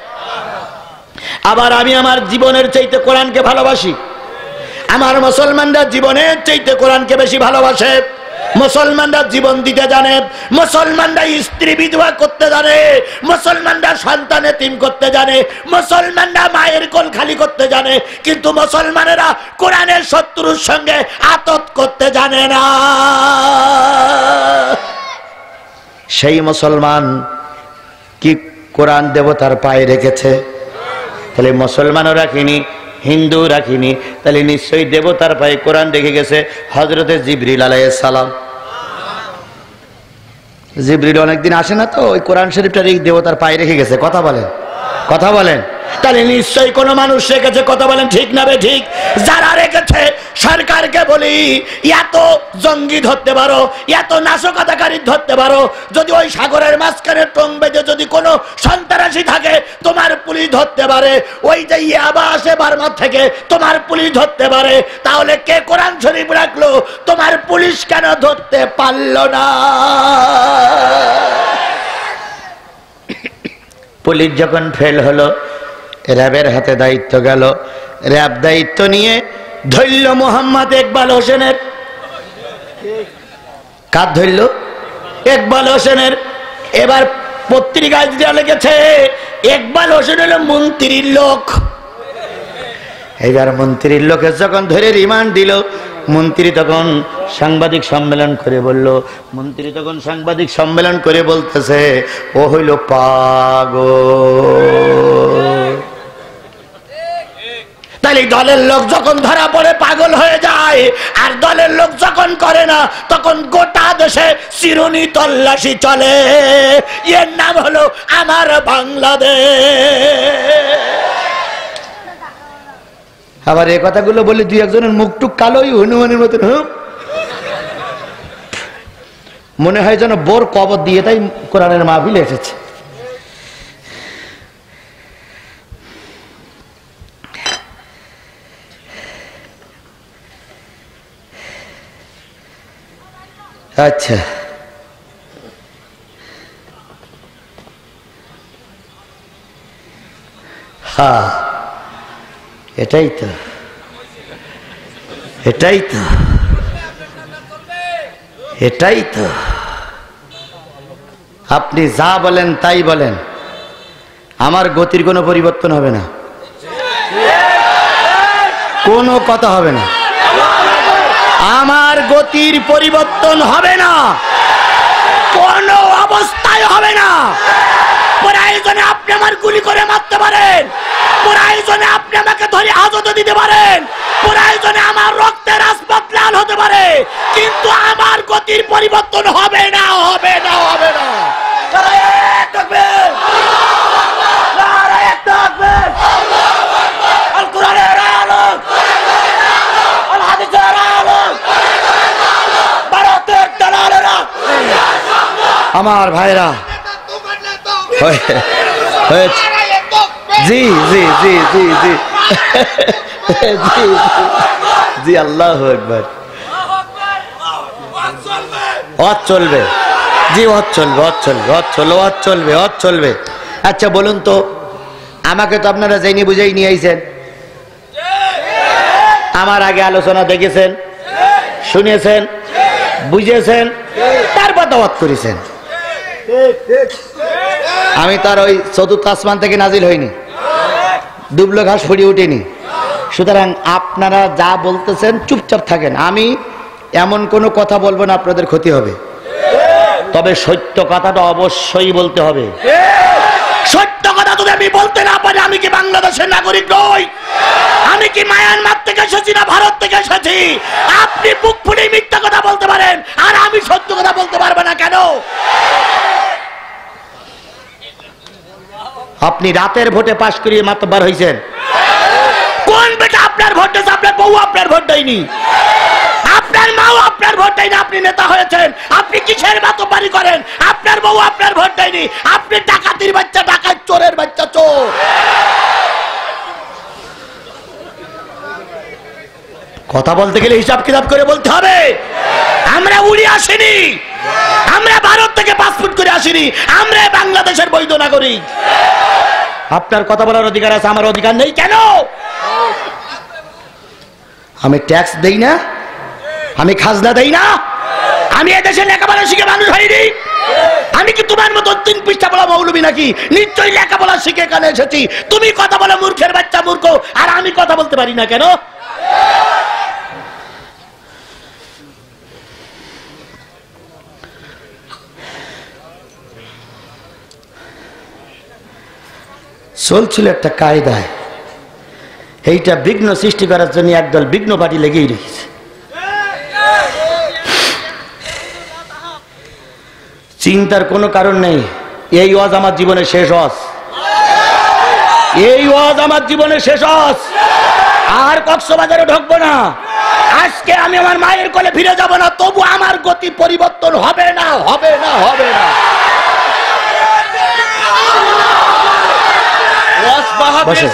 আবার আমি আমার জীবনের চাইতে কোরআনকে ভালোবাসি। আমার মুসলমানরা জীবনের চাইতে কোরআনকে বেশি ভালোবাসে। মুসলমানরা জীবন দিতে জানে, মুসলমানরা স্ত্রী বিধবা করতে জানে, মুসলমানরা সন্তান এতিম করতে জানে, মুসলমানরা মায়ের কোল খালি করতে জানে, কিন্তু মুসলমানেরা কোরআনের শত্রুর সঙ্গে আতত করতে জানে না। সেই মুসলমান কি কোরআন দেবতার পায়ে রেখেছে? তাহলে মুসলমানও রাখিনি, হিন্দু রাখিনি, তাহলে নিশ্চয়ই দেবতার পায়ে কোরআন রেখে গেছে হযরতে জিবরিল আলাইহিস সালাম। জিবরিল অনেকদিন আসে না, তো ওই কোরআন শরীফটা দেবতার পায়ে রেখে গেছে। কথা বলেন, কথা বলেন। তাহলে নিশ্চয়ই কোনো মানুষ রেখেছে। কথা বলেন, ঠিক না বে ঠিক? যারা রেখেছে সরকারকে বলি, এত জঙ্গি ধরতে পারো, এত নাশকতাকারী ধরতে পারো, যদি ওই সাগরের মাঝখানে টং বেঁধে যদি কোনো সন্ত্রাসী থাকে তোমার পুলিশ ধরতে পারে, ওই যে ইয়াবা আসে বার্মা থেকে তোমার পুলিশ ধরতে পারে, তাহলে কে কোরআন শরীফ রাখলো? তোমার পুলিশ কেন ধরতে পারলো না? পুলিশ যখন ফেল হলো, র্যাবের হাতে দায়িত্ব গেল। র্যাব দায়িত্ব নিয়ে ধরল মোহাম্মদ ইকবাল হোসেনের। কার ধরল? ইকবাল হোসেনের এবার পত্রিকায় যেটা লিখেছে, ইকবাল হোসেন হলো মন্ত্রীর লোক। এবার মন্ত্রীর লোকের যখন ধরে রিমান্ড দিল, মন্ত্রী তখন সাংবাদিক সম্মেলন করে বলল, মন্ত্রী তখন সাংবাদিক সম্মেলন করে বলতেছে, ও হইল পাগল। তাহলে দলের লোক যখন ধরা পড়ে পাগল হয়ে যায়, আর দলের লোক যখন করে না, তখন গোটা দেশে চিরুনি তল্লাশি চলে। এর নাম হলো আমার বাংলাদেশ। আবার এই কথাগুলো বলে দুই একজনের মুখটুক কালোই হনুমানের মতন, মনে হয় যেন বোর কবর দিয়ে তাই কোরআনের মাহফিলে এসেছে। আচ্ছা, হ্যাঁ, এটাই তো, এটাই তো, এটাই তো। আপনি যা বলেন তাই বলেন, আমার গতির কোনো পরিবর্তন হবে না, কোনো কথা হবে না, আমার গতির পরিবর্তন হবে না, কোন অবস্থায় হবে না। প্রয়োজনে আপনি আমার গুলি করে মারতে পারেন, প্রয়োজনে আপনি আমাকে ধরে হাজতে দিতে পারেন, প্রয়োজনে আমার রক্তের রাজপথ লাল হতে পারে, কিন্তু আমার গতির পরিবর্তন হবে না, হবে না, হবে না। আমার ভাইরা, জি জি জি জি জি জি জি, আল্লাহু আকবার। ওয়াজ চলবে, জি ওয়াজ চলবে, ওয়াজ চলবে, ওয়াজ চলবে, ওয়াজ চলবে, ওয়াজ চলবে। আচ্ছা বলুন তো, আমাকে তো আপনারা জেনে বুঝেই নিয়ে আইছেন, আমার আগে আলোচনা দেখেছেন, শুনেছেন, বুঝেছেন, তারপর দাওয়াত করেছেন। আমি তার ওই চতুর্থ আসমান থেকে নাজিল হইনি, দুবলো ঘাস ফুড়িয়ে উঠিনি। সুতরাং আপনারা যা বলতেছেন চুপচাপ থাকেন, আমি এমন কোনো কথা বলবো না আপনাদের ক্ষতি হবে, তবে সত্য কথাটা অবশ্যই বলতে হবে। সত্য কথা যদি আমি বলতে না পারি, আমি কি বাংলাদেশের নাগরিক নই? আমি কি মায়ানমার থেকে এসেছি না ভারত থেকে এসেছি? আপনি বুক ফুটে মিথ্যা কথা বলতে পারেন, আর আমি সত্য কথা বলতে পারবো না কেন? আপনি রাতের ভোটে পাশ করিয়ে মাতব্বর হয়েছেন। কোন বেটা আপনার ভোট দিয়েছে? আপনার বউ আপনার ভোট দেয়নি, আপনার মাও আপনার ভোট দেয়নি, আপনি নেতা হয়েছেন। আপনি কিসের মাতব্বরি করেন? আপনার বউ আপনার ভোট দেয়নি, আপনি ডাকাতির বাচ্চা, ডাকাত, চোরের বাচ্চা, চোর। কথা বলতে গেলে হিসাব কিতাব করে বলতে হবে। আমরা উড়ি আসিনি, আমরা ভারত থেকে পাসপোর্ট করে আসিনি, আমরা বাংলাদেশের বৈধ নাগরিক। আপনার কথা বলার অধিকার আছে, আমার অধিকার নেই কেন? আমি ট্যাক্স দেই না, আমি খাজনা দেই না, আমি এদেশে লেখাপড়া শিখে মানুষ হইনি। আমি কি তোমার মতো 3 পৃষ্ঠা বলা মৌলবী নাকি? নিশ্চয়ই লেখাপড়া শিখে এখানে এসেছি। তুমি কথা বলে মূর্খের বাচ্চা মূর্খ, আর আমি কথা বলতে পারি না কেন? চলছিল একটা কায়দায়, এইটা বিঘ্ন সৃষ্টি করার জন্য একদল বিঘ্ন পার্টি লেগেই রেখেছে। চিন্তার কোনো কারণ নেই। এই ওয়াজ আমার জীবনের শেষ ওয়াজ, এই ওয়াজ আমার জীবনের শেষ ওয়াজ। আর কক্সবাজারে ঢুকবো না। আজকে আমি আমার মায়ের কোলে ফিরে যাব না, তবু আমার গতি পরিবর্তন হবে না, হবে না, হবে না। বসে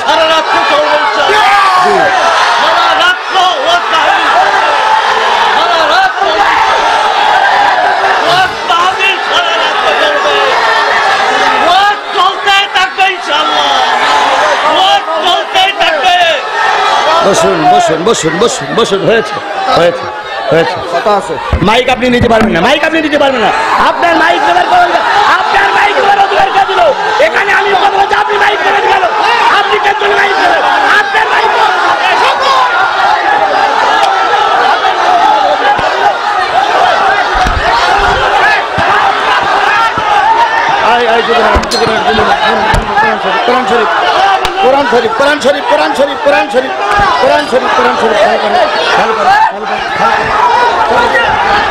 বসুন, বসুন, বসুন, বসুন, বসুন। হয়েছে, হয়েছে, কথা আছে। মাইক আপনি নিতে পারবেন না, মাইক আপনি নিতে পারবেন না। আপনার মাইক নেবার করুন, আপনার মাইক নেবার অধিকার কে দিল? এখানে আমি কথা বলছি, আপনি মাইক নেবেন কেন? আপনি কেন মাইক নেবেন? আপনার মাইক কোরআন শরীফ, কোরআন শরীফ, কোরআন শরীফ, কোরআন শরীফ, কোরআন শরীফ, কোরআন শরীফ, কোরআন শরীফ, ভালো করে, ভালো করে, ভালো করে।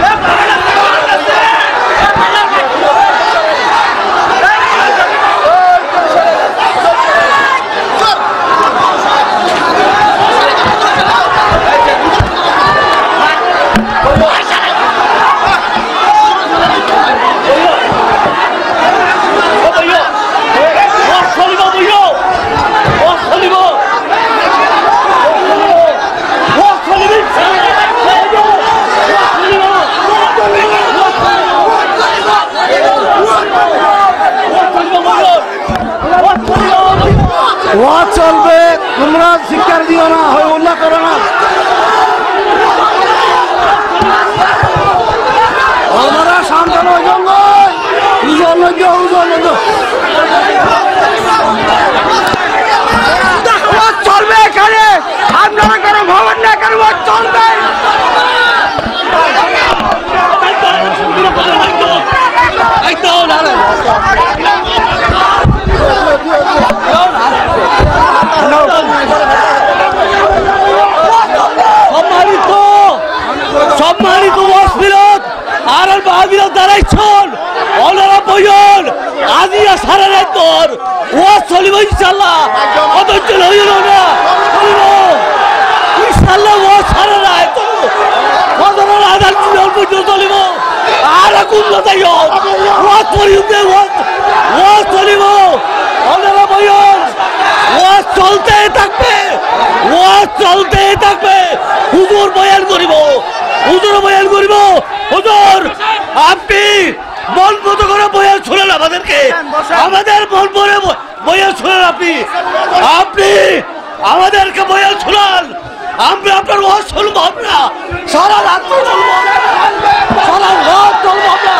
ওয়াজ চলবে, তোমরা শিক্ষার দিও না, হয় উল্লাহ করো না। আমরা শান্তন চলবে এখানে, আপনারা কারো ভবন না কারো ওয়াজ চলবে। সম্মানিত ওয়াসবিরত আর বাহাবিরত দাঁড়াইছন, ওনারা বইন আজিয়া সারা রাত তোর ওয়াজ চলিব ইনশাআল্লাহ। অধৈর্য হইল না, চলিব ইনশাআল্লাহ। ওয়াজ সারা রাত ফজরের আযান পর্যন্ত চলিব। আর কোন তাই ওয়াজ পড়িব, ওয়াজ চলিব। ওনারা বইন ওয়াজ চলতে থাকবে, ওয়াজ চলতে থাকবে। হুজুর বয়ান করিব, হুজুর বয়ান করিব। হুজুর আপনি মন মতো করে বয়ান শুনেন আমাদেরকে, আমাদের মন ভরে বয়ান শুনেন। আপনি আপনি আমাদেরকে বয়ান শুনান, আমরা আপনার ওয়াজ শুনবো। আমরা সারা রাত চলবো, সারা রাত চলবো আমরা।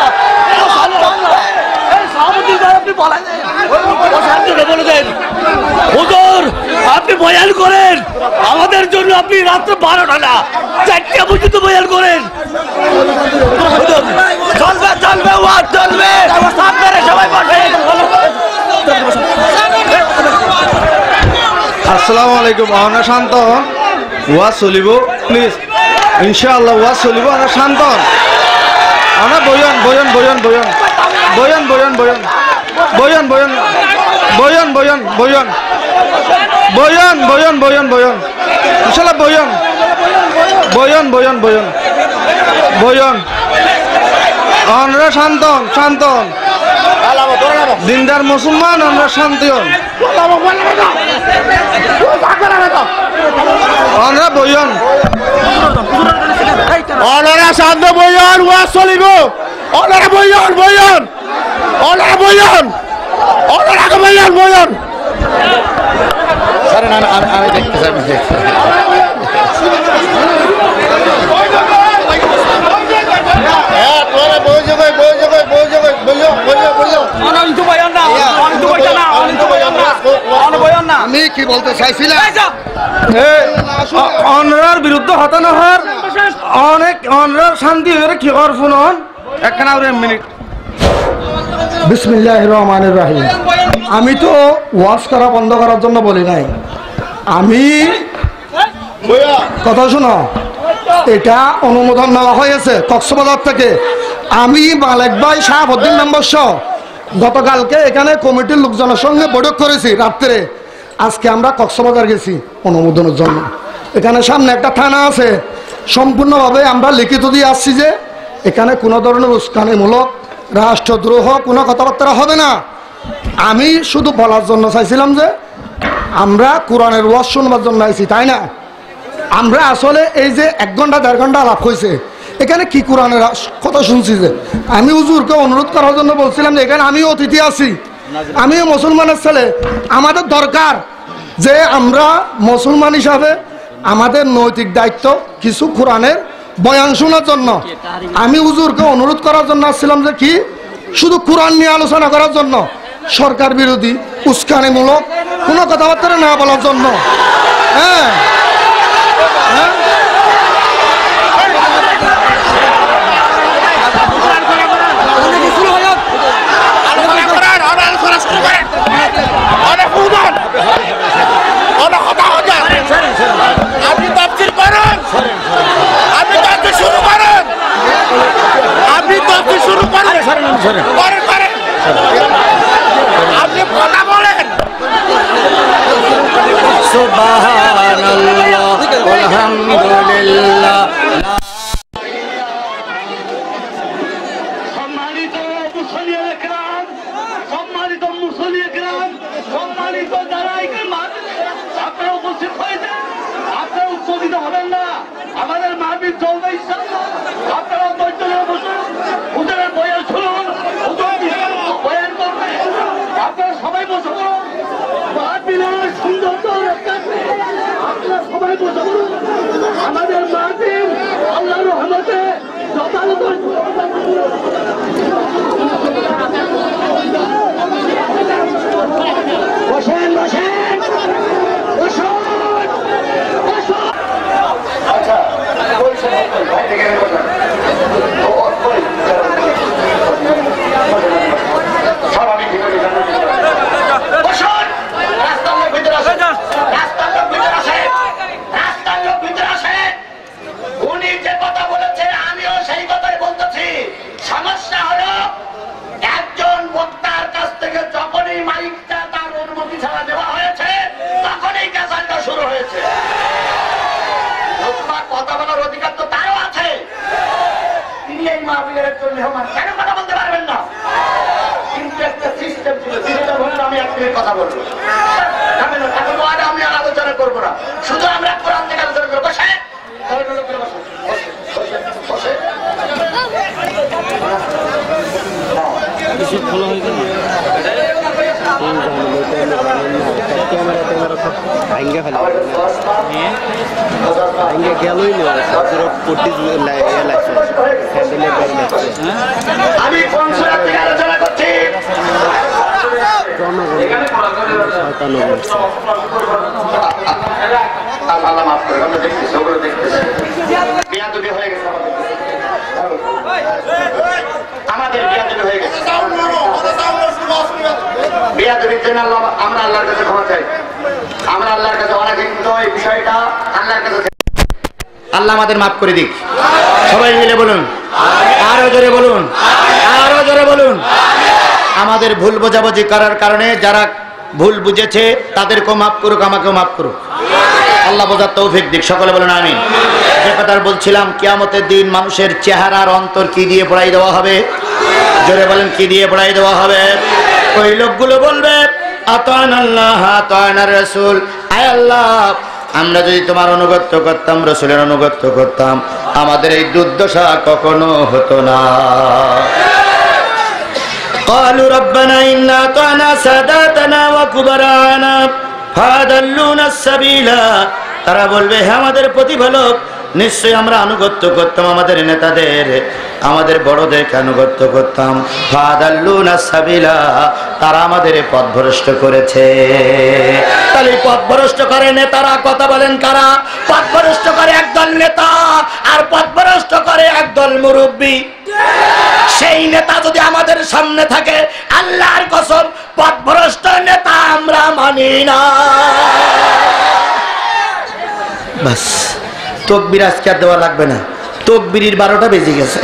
আপনি বলে দেন হুজুর আপনি বয়ান করেন আমাদের জন্য। আপনি রাত্র 12টা না 4টা পর্যন্ত বয়ান করেন। চলবে চলবে ওয়াজ চলবে, আপনারা সবাই বসেন। আসসালামু আলাইকুম। আমরা শান্ত ওয়াজ চলিব প্লিজ, ইনশাআল্লাহ ওয়াজ চলিব। আমরা শান্ত, আমরা বয়ান বয়ান বয়ান বয়ান বয়ান বয়ান বয়ান বয়ান বয়ান বয়ান বয়ান বয়ান বয়ান বয়ান বয়ান বয়ান ইনশাআল্লাহ বয়ান বয়ান বয়ান বয়ান বয়ান। আমরা শান্তন শান্তন দিনদার মুসলমান, আমরা শান্তিন। আমরা বয়ান, ওনারা শান্ত বয়ান, ওয়াজ চলিব। ওনারা বয়ান বয়ান, ওনারা বয়ান, ওনারা বয়ান বয়ান। স্যার আমি দেখতে চাই, আমি দেখতে আমি কি বলতে চাইছিলাম, অনরার বিরুদ্ধে হতানো হওয়ার অনেক অনরার শান্তি হয়ে কি কর শুনুন একখানা মিনিট। বিসমিল্লাহির রহমানির রহিম। আমি তো ওয়াজ করা বন্ধ করার জন্য বলি নাই, আমি কথা শোনো, এটা অনুমোদন নেওয়া হয়েছে কক্সবাজার থেকে। আমি মালেক ভাই শাহাবুদ্দিন মেম্বার সহ গতকালকে এখানে কমিটির লোকজনের সঙ্গে বৈঠক করেছি রাত্রে। আজকে আমরা কক্সবাজার গেছি অনুমোদনের জন্য। এখানে সামনে একটা থানা আছে, সম্পূর্ণভাবে আমরা লিখিত দিয়ে আসছি যে এখানে কোনো ধরনের উস্কানিমূলক রাষ্ট্রদ্রোহ কোনো কথাবার্তা হবে না। আমি শুধু বলার জন্য চাইছিলাম যে আমরা কোরআনের ওয়াজ শুনবার জন্য আইছি, তাই না? আমরা আসলে এই যে 1 ঘন্টা 1.5 ঘন্টা আলাপ হয়েছে, এখানে কি কোরআনের কথা শুনছি যে আমি হুজুরকে অনুরোধ করার জন্য বলছিলাম যে এখানে আমিও অতিথি আছি, আমিও মুসলমানের ছেলে। আমাদের দরকার যে আমরা মুসলমান হিসাবে আমাদের নৈতিক দায়িত্ব কিছু কোরআনের বয়ান শোনার জন্য। আমি হুজুরকে অনুরোধ করার জন্য আসছিলাম যে কি শুধু কোরআন নিয়ে আলোচনা করার জন্য, সরকার বিরোধী উস্কানিমূলক কোনো কথাবার্তা না বলার জন্য। হ্যাঁ হ্যাঁ আপনি তাফসীর করেন, আপনি তাফসীর শুরু করেন, আপনি তাফসীর শুরু করেন, করেন আপনি কথা বলেন। সুবহানাল্লাহ আলহামদুলিল্লাহ। সম্মানিত মুসলিম کرام, সম্মানিত মুসলিম کرام, সম্মানিত যারা এখানে আপনারা উপস্থিত হয়েছেন, আপনারা উত্তেজিত হবেন না। আমাদের মাহফিল চলবে ইনশাআল্লাহ। আপনারা ধৈর্য ধরে বসুন, হুজুরের বয়ান শুনুন, হুজুর বয়ান করবে, আপনারা সবাই বসে পড়ুন। মাহফিলের সৌন্দর্য রক্ষা করে আপনারা সবাই বসে পড়ুন। আমাদের মাহফিল আল্লাহর রহমতে যথাযথ বসেন বসেন বসুন বসুন। আচ্ছা বসুন, রাস্তার লোক ভিতরে আসেন, রাস্তার লোক ভিতরে আসেন, রাস্তার লোক ভিতরে আসেন। উনি যে কথা বলেছে আমিও সেই কথাই বলতেছি। সমস্যা হলো একজন বক্তার কাছ থেকে যখনই মাইকটা তার অনুমতি ছাড়া দেওয়া হয়েছে তখনই ক্যাসালটা শুরু হয়েছে। তোমার কথা বলার অধিকার তো তারও আছে। তিনি এই মাহফিলের একজন মেহমান, কেন কথা বলতে পারবেন না? কিন্তু একটা সিস্টেম ছিল, যেটা বললে আমি এক মিনিট কথা বলবো, এখন আমি আর আলোচনা করবো না, শুধু আমরা কোরআন থেকে আলোচনা করবো। বসে বসে আমি কোন সূরা থেকে আলোচনা করছি? আল্লাহ মাফ করে, আমরা দেখতেছি, ওগুলো দেখতেছি। বিয়াদবি হয়ে গেছে আমাদের, বিয়াদবি হয়ে গেছে। বিয়াদবির জন্য আমরা আল্লাহর কাছে ক্ষমা চাই। আমরা আল্লাহর কাছে অনেক কিন্তু এই বিষয়টা আল্লাহর কাছে, আল্লাহ আমাদের মাফ করে দিক। সবাই মিলে বলুন, আরো জোরে বলুন, আরো জোরে বলুন। আমাদের ভুল বোঝাবুঝি করার কারণে যারা ভুল বুঝেছে তাদেরকেও মাফ করুক, আমাকেও মাফ করুক। আল্লাহ বোঝার তৌফিক দিক। সকলে বলুন আমিন। যে কথা বলছিলাম, কিয়ামতের দিন মানুষের চেহারার অন্তর কি দিয়ে পড়াই দেওয়া হবে? জোরে বলেন, কি দিয়ে পড়াই দেওয়া হবে? ওই লোকগুলো বলবে আতানা আল্লাহ আতানা রাসূল, আয় আল্লাহ আমরা যদি তোমার আনুগত্য করতাম, রাসূলের আনুগত্য করতাম, আমাদের এই দুর্দশা কখনো হতো না। قالوا ربنا إنا أطعنا ساداتنا وكبراءنا فأضلونا السبيل। তারা বলবে, হে আমাদের প্রতিপালক, নিশ্চয়ই আমরা আনুগত্য করতাম আমাদের নেতাদের, আমাদের বড়দেরকে আনুগত্য করতাম। ফাদাল্লুনা সাবিলা, তারা আমাদের পথভ্রষ্ট করেছে। তাহলে পথভ্রষ্ট করে নেতারা, কথা বলেন কারা? পথভ্রষ্ট করে একদল নেতা, আর পথভ্রষ্ট করে একদল মুরব্বী। সেই নেতা যদি আমাদের সামনে থাকে, আল্লাহর কসম পথভ্রষ্ট নেতা আমরা মানি না। বাস, তকবীর আজকে আর দেওয়া লাগবে না, তকবীরের 12টা বেজে গেছে।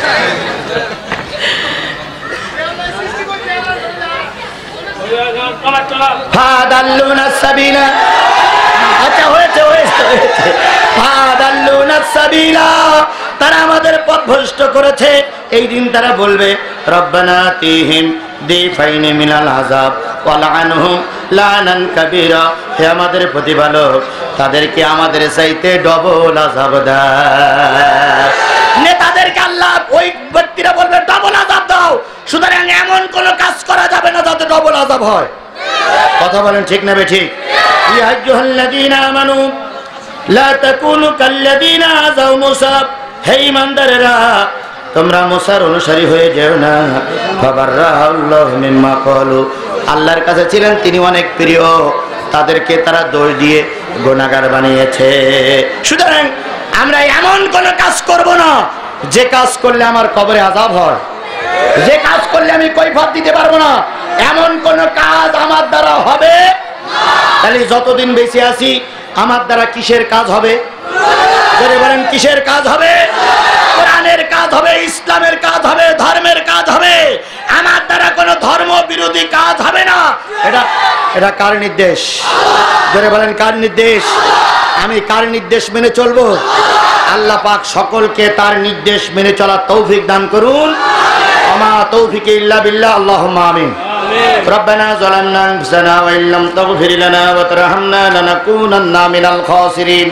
ফাদাল্লুনা সাবিলা, আচ্ছা হয়েছে হয়েছে হয়েছে। ফাদাল্লুনা সাবিলা, তারা আমাদের পথভ্রষ্ট করেছে। এই দিন তারা বলবে, রব্বানা আতিহিম দিফাইনি মিনাল আযাব ওয়ালআনহুম লানান কাবীরা, হে আমাদের প্রতিপালক, তাদেরকে আমাদের চাইতে ডবল আযাব দাও। নেতাদেরকে আল্লাহ, ওই ব্যক্তিরা বলবে ডবল আযাব দাও। সুতরাং এমন কোন কাজ করা যাবে না যাতে ডবল আযাব হয়। কথা বলেন ঠিক না বেঠিক? ইয়া আইয়ুহাল্লাযীনা আমানু লা তাকুনু কাল্লাযীনা আযাউ মূসা হে ঈমানদারেরা তোমরা মুসার অনুসারী হয়ে যেও না। ফাবাররাহুল্লাহু মিম্মা ক্বালু, আল্লাহর কাছে ছিলেন তিনি অনেক প্রিয়, তাদেরকে তারা দোষ দিয়ে গুনাহগার বানিয়েছে। সুতরাং আমরা এমন কোন কাজ করব না যে কাজ করলে আমার কবরে আযাব হয়, যে কাজ করলে আমি কৈফিয়ত দিতে পারবো না, এমন কোন কাজ আমার দ্বারা হবে না। তাহলে যতদিন বেঁচে আছি আমার দ্বারা কিসের কাজ হবে? জোরে বলেন কিসের কাজ হবে? কোরআনের কাজ হবে, ইসলামের কাজ হবে, ধর্মের কাজ হবে। আমার দ্বারা কোনো ধর্ম বিরোধী কাজ হবে না। এটা কার নির্দেশ? জোরে বলেন কার নির্দেশ? আমি কার নির্দেশ মেনে চলবো? আল্লাহ পাক সকলকে তার নির্দেশ মেনে চলার তৌফিক দান করুন। আমা তৌফিক ইল্লা বিল্লাহ, আল্লাহুম্মা আমিন। ربنا ظلمنا أنفسنا وإن لم تغفر لنا وترحمنا لنكونن من الخاسرين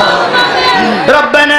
ربنا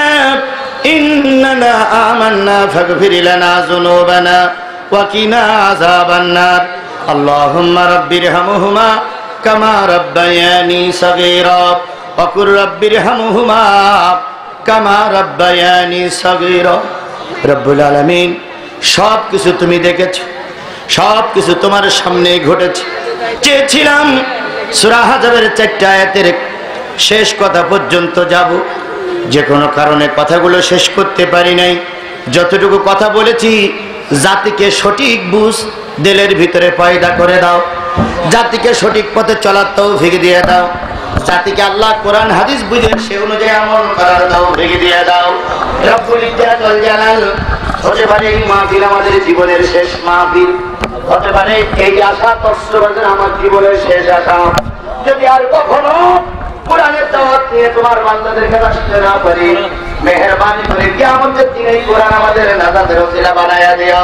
إننا آمنا فاغفر لنا ذنوبنا وقنا عذاب النار اللهم رب ارحمهما كما ربياني صغيرا وقل رب ارحمهما كما ربياني صغيرا رب العالمين সব কিছু তুমি দেখেছো, সব কিছু তোমার সামনে ঘটেছে। চেয়েছিলাম সূরা হাজাবের 4টা আয়াতের শেষ কথা পর্যন্ত যাব, যে কোনো কারণে কথাগুলো শেষ করতে পারি নাই। যতটুকু কথা বলেছি জাতিকে সঠিক বুঝ দিলের ভিতরে পয়দা করে দাও, জাতিকে সঠিক পথে চলার তৌফিক দিয়ে দাও, জাতিকে আল্লাহ কোরআন হাদিস বুঝে সে অনুযায়ী আমল করার তৌফিক দিয়ে দাও। রব্বুল ইজ্জাত ওয়াল জালাল, হতে পারে এই মাহফিল আমাদের জীবনের শেষ মাহফিল, হতে পারে এই আশা তসবাদের আমার জীবনের শেষ আশা। যদি আর কখনো কোরআনের দাওয়াত নিয়ে তোমার বান্দাদের কাছে আসতে না পারি, মেহেরবানি করে কিয়ামতের দিনে কোরআন আমাদের নাজাতের ওসিলা বানায়া দিও।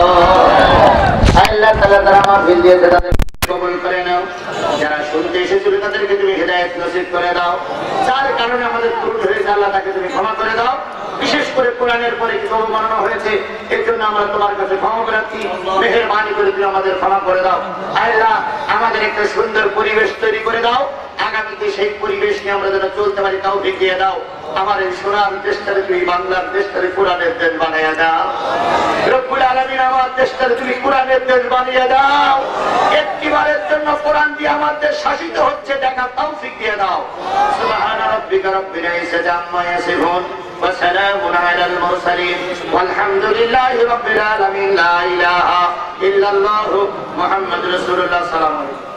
আল্লাহ তাআলা যারা মাহফিল দিয়েছে তাদের কবুল করে নাও, যারা শুনতে এসেছিল তাদেরকে তুমি হেদায়েত নসিব করে দাও, যার কারণে আমাদের ভুল হয়েছে আল্লাহ তাকে তুমি ক্ষমা করে দাও। বিশেষ করে কোরআনের পরে কিছু অবমাননা হয়েছে, এর জন্য আমরা তোমার কাছে ক্ষমা প্রার্থী, মেহেরবানি করে তুমি আমাদের ক্ষমা করে দাও। আল্লাহ আমাদের একটা সুন্দর পরিবেশ তৈরি করে দাও, আগামীতে সেই পরিবেশ নিয়ে আমরা যেন চলতে পারি তৌফিক দিয়ে দাও। আমার এই সোনার দেশটারে তুমি বাংলার দেশটারে কোরআনের দেশ বানিয়ে দাও। রব্বুল আলামিন আমার দেশটারে তুমি কোরআনের দেশ বানিয়ে দাও। একটিবারের জন্য কোরআন দিয়ে আমার দেশ শাসিত হচ্ছে দেখা তৌফিক দিয়ে দাও। সুবহান রাব্বিকা রাব্বিল ইজ্জাতি আম্মা ইয়াসিফুন ওয়া সালামুন আলাল মুরসালিন ওয়ালহামদুলিল্লাহি রাব্বিল আলামিন। লা ইলাহা ইল্লাল্লাহু মুহাম্মাদুর রাসূলুল্লাহ সাল্লাল্লাহু আলাইহি ওয়া সাল্লাম।